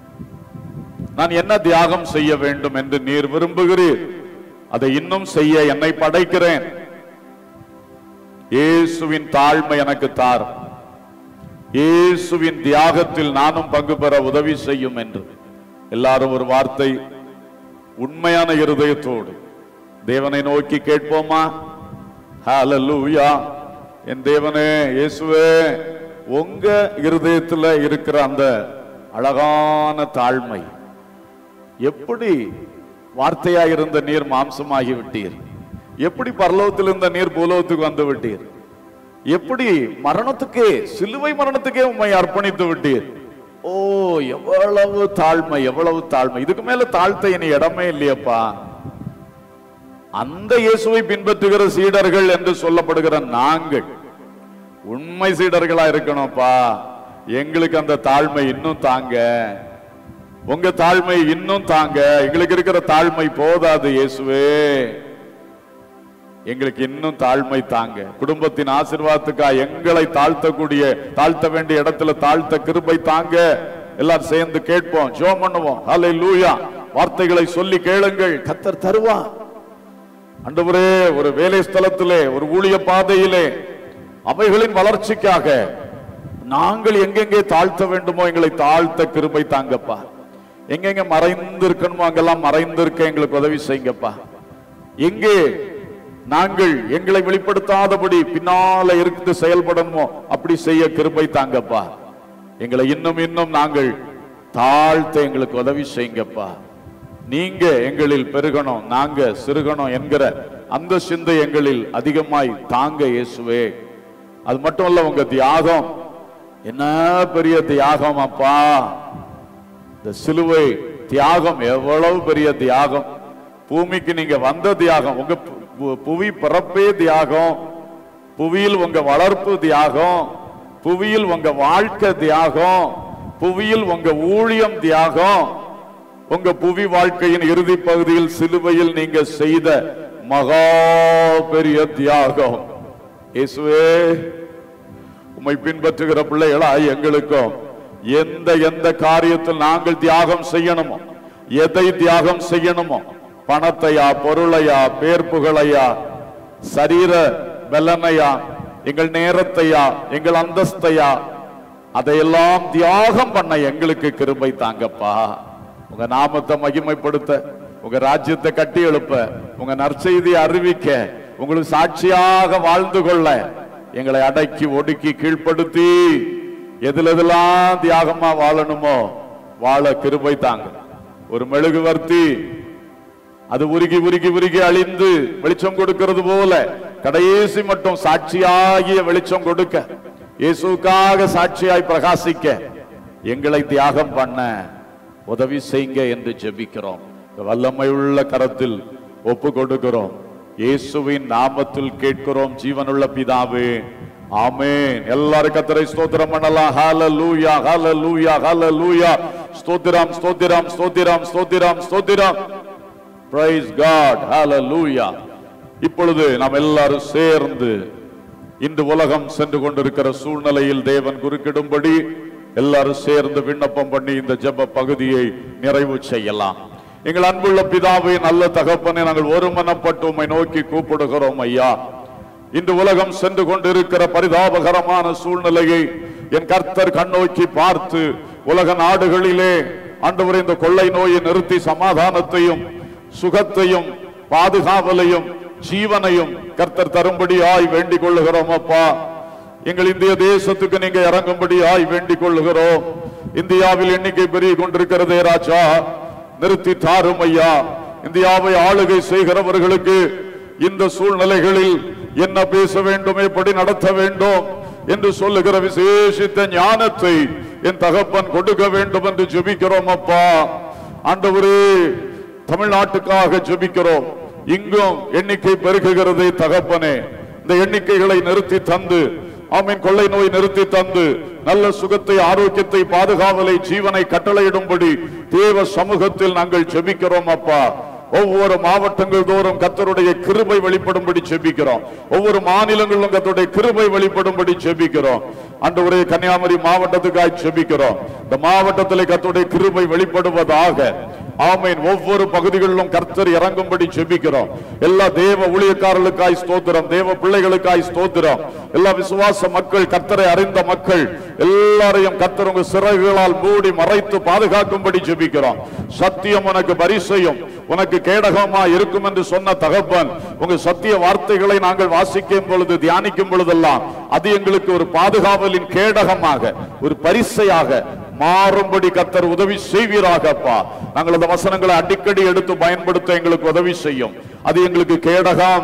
நான் என்ன தியாகம் செய்ய வேண்டும் என்று நீர் விரும்புகிறீர், அதை இன்னும் செய்ய என்னை படைக்கிறேன். இயேசுவின் தாழ்மை எனக்கு தார், இயேசுவின் தியாகத்தில் நானும் பங்கு பெற உதவி செய்யும் என்று எல்லாரும் ஒரு வார்த்தை உண்மையான இருதயத்தோடு தேவனை நோக்கி கேட்போமா? ஹல்லேலூயா. என் தேவனே, இயேசுவே, உங்க இருதயத்தில் இருக்கிற அந்த அழகான தாழ்மை, எப்படி வார்த்தையா இருந்த நீர் மாம்சமாகி விட்டீர், எப்படி பரலோகத்தில் இருந்த நீர் பூலோகத்துக்கு வந்து விட்டீர், எப்படி மரணத்துக்கே, சிலுவை மரணத்துக்கே உம்மை அர்ப்பணித்து விட்டீர். ஓ, எவ்வளவு தாழ்மை, எவ்வளவு தாழ்மை. இதுக்கு மேல தாழ்த்த இனி இடமே இல்லையப்பா. அந்த இயேசுவை பின்பற்றுகிற சீடர்கள் என்று சொல்லப்படுகிற நாங்கள் உண்மை சீடர்களா இருக்கணும்ப்பா. எங்களுக்கு அந்த தாழ்மை இன்னும் தாங்க, உங்க தாழ்மை இன்னும் தாங்க. எங்களுக்கு இருக்கிற தாழ்மை போதாது இயேசுவே, எங்களுக்கு இன்னும் தாழ்மை தாங்க. குடும்பத்தின் ஆசீர்வாதத்துக்கா எங்களை தாழ்த்தக்கூடிய, தாழ்த்த வேண்டிய இடத்துல தாழ்த்த கிருபை தாங்க. எல்லாரும் சேர்ந்து கேட்போம், ஜெபம் பண்ணுவோம். ஹல்லேலூயா. வார்த்தைகளை சொல்லி கேளுங்கள், கர்த்தர் தருவார். ஆண்டவரே, ஒரு வேலை ஸ்தலத்திலே, ஒரு ஊழிய பாதையிலே, அவைகளின் வளர்ச்சிக்காக நாங்கள் எங்கெங்கே தாழ்த்த வேண்டுமோ எங்களை தாழ்த்த கிருபை தாங்கப்பா. எங்கெங்க மறைந்து இருக்கணுமோ அங்கெல்லாம் மறைந்திருக்க எங்களுக்கு உதவி செய்யுங்கப்பா. எங்கே நாங்கள் எங்களை வெளிப்படுத்தாதபடி பின்னால இருந்து செயல்படணுமோ அப்படி செய்ய கிருபை தாங்கப்பா. எங்களை இன்னும் இன்னும் நாங்கள் தாழ்த்த எங்களுக்கு உதவி செய்யுங்கப்பா. நீங்க எங்களில் பெருகணும், நாங்க சிறுகணும் என்கிற அந்த சிந்தை எங்களில் அதிகமாய் தாங்க இயேசுவே. அது மட்டும் இல்ல, உங்க தியாகம் என்ன பெரிய தியாகம் அப்பா. இந்த சிலுவை தியாகம் எவ்வளவு பெரிய தியாகம். பூமிக்கு நீங்க வந்த தியாகம், உங்க புவி பிறப்பே தியாகம், புவியில் உங்க வளர்ப்பு தியாகம், புவியில் உங்க வாழ்க்கை தியாகம், புவியில் உங்க ஊழியம் தியாகம், உங்க புவி வாழ்க்கையின் இறுதி பகுதியில் சிலுவையில் நீங்க செய்த மகா பெரிய தியாகம். இயேசுவே, உம்மை பின்பற்றுகிற பிள்ளைகளா எங்களுக்கும் எந்த எந்த காரியத்தில் நாங்கள் தியாகம் செய்யணுமோ, எதை தியாகம் செய்யணுமோ, பணத்தையா, பொருளையா, பேர் புகழையா, சரீர பலனையா, எங்கள் நேரத்தையா, எங்கள் அந்தஸ்தையா, அதையெல்லாம் தியாகம் பண்ண எங்களுக்கு கிருபை தாங்கப்பா. உங்க நாமத்தை மகிமைப்படுத்த, உங்க ராஜ்யத்தை கட்டி எழுப்ப, உங்க நற்செய்தியை அறிவிக்க, உங்களுக்கு சாட்சியாக வாழ்ந்து கொள்ள எங்களை அடக்கி ஒடுக்கி கீழ்ப்படுத்தி எதுல எதெல்லாம் தியாகமா வாழணுமோ வாழ கிருபை தாங்க. ஒரு மெழுகுவர்த்தி அது உருகி உருகி உருகி அழிந்து வெளிச்சம் கொடுக்கிறது போல கடைசி மட்டும் சாட்சியாகிய வெளிச்சம் கொடுக்க, இயேசுக்காக சாட்சியாய் பிரகாசிக்க எங்களை தியாகம் பண்ண உதவி செய்யுங்க என்று ஜெபிக்கிறோம். வல்லமை உள்ள கரத்தில் ஒப்பு கொடுக்கிறோம். இயேசுவின் நாமத்தில் கேட்கிறோம் ஜீவனுள்ள பிதாவே, ஆமென். எல்லாரும் கர்த்தரை ஸ்தோத்திரம் பண்ணலாம். ஹல்லேலூயா, ஹல்லேலூயா, ஹல்லேலூயா. ஸ்தோத்திரம், ஸ்தோத்திரம், ஸ்தோத்திரம், ஸ்தோத்திரம், ஸ்தோத்திரம். Praise God, hallelujah. இப்பொழுது நாம் எல்லாரும் சேர்ந்து இந்த உலகம் சென்று கொண்டிருக்கிற சூழ்நிலையில் தேவன் குறுக்கிடும்படி எல்லாரும் சேர்ந்து விண்ணப்பம் பண்ணி இந்த ஜெப பகுதியை நிறைவு செய்யலாம். எங்கள் அன்புள்ள பிதாவே, நல்ல தகப்பனே, நாங்கள் ஒருமனப்பட்டு உம்மை நோக்கி கூப்பிடுகிறோம் ஐயா. இந்த உலகம் சென்று கொண்டிருக்கிற பரிதாபகரமான சூழ்நிலையை என் கர்த்தர் கண்ணோக்கி பார்த்து உலக நாடுகளிலே ஆண்டவரே இந்த கொள்ளை நோயை நிறுத்தி சமாதானத்தையும் சுகத்தையும் பாதுகாவலையும் ஜீவனையும் கர்த்தர் தரும்படியாய் வேண்டிக் கொள்ளுகிறோம் அப்பா. எங்கள் இந்திய தேசத்துக்கு நீங்க இறங்கும்படியாய் வேண்டிக் கொள்ளுகிறோம். இந்தியாவில் எண்ணிக்கை பெருகிக் கொண்டிருக்கிறதே ராஜா, நிறுத்தி தாரும் ஐயா. இந்தியாவை ஆளுகை செய்கிறவர்களுக்கு இந்த சூழ்நிலைகளில் என்ன பேச வேண்டும், எப்படி நடத்த வேண்டும் என்று சொல்லுகிற விசேஷித்த ஞானத்தை என் தகப்பன் கொடுக்க வேண்டும் என்று ஜெபிக்கிறோம் அப்பா. ஆண்டவரே, தமிழ்நாட்டுக்காக ஜெபிக்கிறோம். இங்கும் எண்ணிக்கை பெருகுகிறதே தகப்பனே, இந்த எண்ணிக்கைகளை நிறுத்தி தந்து, ஆமீன், கொள்ளை நோய் நிறுத்தி தந்து நல்ல சுகத்தை, ஆரோக்கியத்தை, பாதுகாவலை, ஜீவனை கட்டளையிடும்படி தேவ சமூகத்தில் நாங்கள் ஜெபிக்கிறோம் அப்பா. ஒவ்வொரு மாவட்டங்கள் தோறும் கர்த்தருடைய கிருபை வெளிப்படும்படி ஜெபிக்கிறோம். ஒவ்வொரு மாநிலங்களிலும் கர்த்தருடைய கிருபை வெளிப்படும்படி ஜெபிக்கிறோம். ஆண்டவரே, கன்னியாகுமரி மாவட்டத்துக்காய் ஜெபிக்கிறோம். இந்த மாவட்டத்தில் கர்த்தருடைய கிருபை வெளிப்படுவதாக. ஆமென். ஒவ்வொரு பகுதிகளிலும் கர்த்தர் இறங்கும்படி ஜெபிக்கிறோம். எல்லா தேவ ஊழியக்காரர்களுக்காய் ஸ்தோத்திரம், தேவ பிள்ளைகளுக்காய் ஸ்தோத்திரம். எல்லா விசுவாச மக்கள், கர்த்தரை அறிந்த மக்கள் எல்லாரையும் கர்த்தர் உங்க சிறகுகளால் மூடி மறைத்து பாதுகாக்கும்படி ஜெபிக்கிறோம். சத்தியம் உனக்கு பரிசையும் உனக்கு கேடகமா இருக்கும் என்று சொன்ன தகப்பன், உங்க சத்திய வார்த்தைகளை நாங்கள் வாசிக்கும் பொழுது, தியானிக்கும் பொழுதெல்லாம் அது எங்களுக்கு ஒரு பாதுகாவலின் கேடகமாக, ஒரு பரிசையாக மாறும்படி கர்த்தர் உதவி செய்வீராக அப்பா. நாங்கள் அந்த வசனங்களை அடிக்கடி எடுத்து பயன்படுத்த எங்களுக்கு உதவி செய்யும். அது எங்களுக்கு கேடகம்,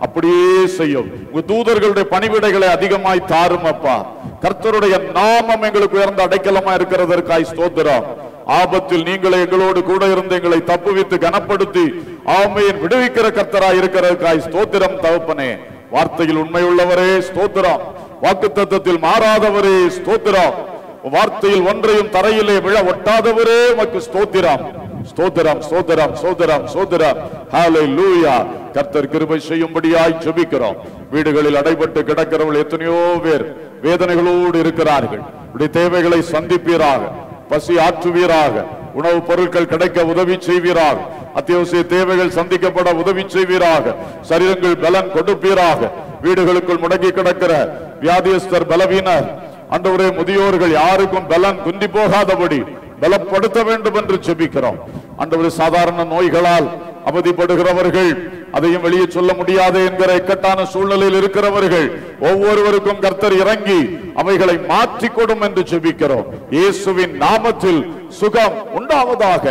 அப்படியே செய்யும். உங்க தூதர்களுடைய பணிவிடைகளை அதிகமாய் தாரும் அப்பா. கர்த்தருடைய நாமம் எங்களுக்கு உயர்ந்த அடைக்கலமா இருக்கிறதற்காய் ஸ்தோத்திரம். ஆபத்தில் நீங்களே எங்களோடு கூட இருந்து எங்களை தப்புவித்து கனப்படுத்தி ஆமென் விடுவிக்கிற கர்த்தராய் இருக்கிறதற்காய் ஸ்தோத்திரம் தகப்பனே. வார்த்தையில் உண்மையுள்ளவரே ஸ்தோத்திரம். வாக்குத்தத்தத்தில் மாறாதவரே ஸ்தோத்திரம். வார்த்தையில் ஒன்றையும் தரையிலே விழ ஒட்டாதவரே உமக்கு ஸ்தோத்திரம். ஸ்தோத்திரம் ஸ்தோத்திரம் ஸ்தோத்திரம் ஸ்தோத்திரம். ஹல்லேலூயா. கர்த்தர் கிருபை செய்யும்படியாய் ஜெபிக்கிறோம். வீடுகளில் அடைபட்டு கிடக்கிறவர்கள் எத்தனையோ பேர் வேதனைகளோடு இருக்கிறார்கள். இப்படி தேவைகளை சந்திப்பீராக, பசி ஆற்றுவீராக, உணவுப் பொருட்கள் கிடைக்க உதவி செய்வீராக, அத்தியாவசிய தேவைகள் சந்திக்கப்பட உதவி செய்வீராக, சரீரங்கள் பலன் கொடுப்பீராக. வீடுகளுக்குள் முடங்கி கிடக்கிற வியாதியஸ்தர், பலவீனர், ஆண்டவரே முதியோர்கள் யாருக்கும் பலன் குந்தி போகாதபடி பலப்படுத்த வேண்டும் என்று ஜெபிக்கிறோம். ஆண்டவரே சாதாரண நோய்களால் அவதிப்படுகிறவர்கள், அதையும் வெளியே சொல்ல முடியாது என்கிற இக்கட்டான சூழ்நிலையில் இருக்கிறவர்கள் ஒவ்வொருவருக்கும் கர்த்தர் இறங்கி அவைகளை மாற்றி கொடும் என்று ஜெபிக்கிறோம். இயேசுவின் நாமத்தில் சுகம் உண்டாவதாக.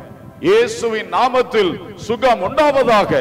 இயேசுவின் நாமத்தில் சுகம் உண்டாவதாக.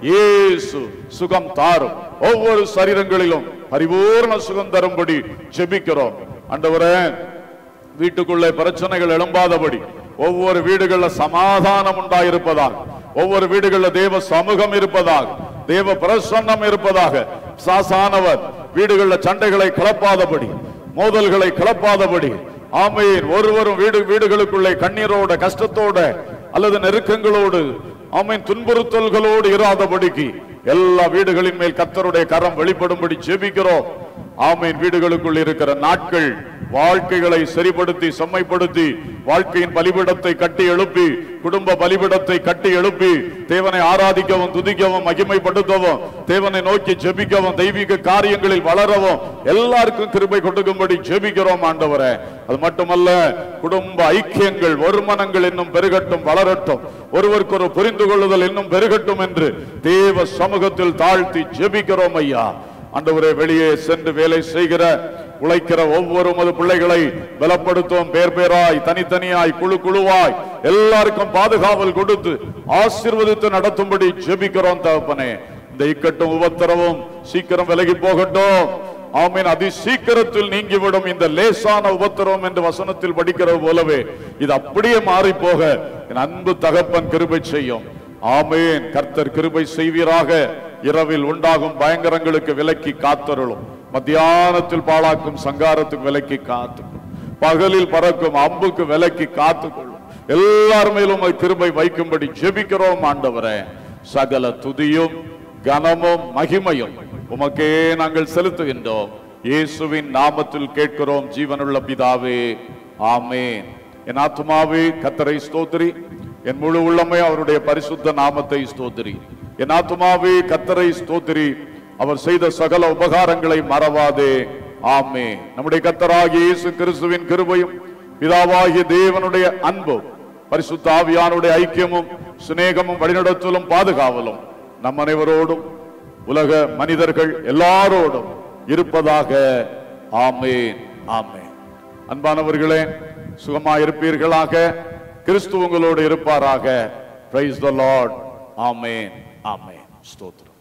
இயேசு சுகம் தாரும். ஒவ்வொரு சரீரங்களிலும் பரிபூர்ண சுகம் தரும்படி ஜெபிக்கிறோம். ஆண்டவரே வீட்டுக்குள்ளே பிரச்சனைகள் எழும்பாதபடி ஒவ்வொரு வீடுகளில் சமாதானம் உண்டாயிருப்பதாக, ஒவ்வொரு வீடுகளில் தேவ சமூகம் இருப்பதாக, தேவ பிரசன்னம் இருப்பதாக. சாசானவர் வீடுகளில் சண்டைகளை கிளப்பாதபடி, மோதல்களை கிளப்பாதபடி, ஆமென். ஒருவரும் வீடு வீடுகளுக்குள்ளே கண்ணீரோட, கஷ்டத்தோட அல்லது நெருக்கங்களோடு, ஆமென், துன்புறுத்தல்களோடு இராதபடிக்கு எல்லா வீடுகளின் மேல் கர்த்தருடைய கரம் வெளிப்படும்படி ஜெபிக்கிறோம். ஆமென். வீடுகளுக்குள் இருக்கிற நாட்கள் வாழ்க்கைகளை சரிப்படுத்தி செம்மைப்படுத்தி வாழ்க்கையின் பலிபீடத்தை கட்டி எழுப்பி, குடும்ப பலிபீடத்தை கட்டி எழுப்பி தேவனை ஆராதிக்கவும், துதிக்கவும், மகிமைப்படுத்தவும், தேவனை நோக்கி ஜெபிக்கவும், தெய்வீக காரியங்களில் வளரவும் எல்லாருக்கும் கிருபை கொடுக்கும்படி ஜெபிக்கிறோம் ஆண்டவரே. அது மட்டுமல்ல, குடும்ப ஐக்கியங்கள், ஒருமனங்கள் இன்னும் பெருகட்டும், வளரட்டும், ஒருவருக்கு ஒரு புரிந்து கொள்ளுதல் இன்னும் பெருகட்டும் என்று தேவ சமூகத்தில் தாழ்த்தி ஜெபிக்கிறோம் ஐயா. ஆண்டவரே, வெளியே சென்று வேலை செய்கிற, உழைக்கிற ஒவ்வொரு மது பிள்ளைகளை பலப்படுத்தும். பேர் பேராய், தனித்தனியாய், குழு குழுவாய் எல்லாருக்கும் பாதுகாவல் கொடுத்து ஆசீர்வதித்து நடத்தும்படி ஜெபிக்கிறோம் தகப்பனே. இந்த இக்கட்டும் உபத்திரவும் சீக்கிரம் விலகி போகட்டும். ஆமென். அதி சீக்கிரத்தில் நீங்கிவிடும் இந்த லேசான உபத்திரவம் என்று வசனத்தில் படிக்கிறது போலவே இது அப்படியே மாறி போக என் அன்பு தகப்பன் கிருபை செய்யும். ஆமென். கர்த்தர் கிருபை செய்வீராக. இரவில் உண்டாகும் பயங்கரங்களுக்கு விலக்கி காத்தருளும். மத்தியானத்தில் பாழாக்கும் சங்காரத்துக்கு விலக்கி காத்துக்கொள்ளும். பகலில் பறக்கும் அம்புக்கு விலக்கி காத்துக்கொள்ளும். எல்லார் மேலும் கிருபை வைக்கும்படி ஜெபிக்கிறோம் ஆண்டவரே. சகல துதியும் கனமும் மகிமையும் உமக்கே நாங்கள் செலுத்துகின்றோம். இயேசுவின் நாமத்தில் கேட்கிறோம் ஜீவனுள்ள பிதாவே, ஆமென். என் ஆத்துமாவே கர்த்தரை ஸ்தோத்திரி, என் முழு உள்ளமே அவருடைய பரிசுத்த நாமத்தை ஸ்தோத்திரி. என் ஆத்துமாவே கர்த்தரை ஸ்தோத்திரி, அவர் செய்த சகல உபகாரங்களை மறவாதே. ஆமென். நம்முடைய கர்த்தராகிய இயேசு கிறிஸ்துவின் கிருபையும், பிதாவாகிய தேவனுடைய அன்பும், பரிசுத்த ஆவியானுடைய ஐக்கியமும், சிநேகமும், வழிநடத்தலும், பாதுகாவலும் நம் அனைவரோடும், உலக மனிதர்கள் எல்லாரோடும் இருப்பதாக. ஆமென். ஆமென். அன்பானவர்களே, சுகமாயிருப்பீர்களாக. கிறிஸ்து உங்களோடு இருப்பாராக. Praise the Lord. ஆமென். ஆமென். ஸ்தோத்திரம்.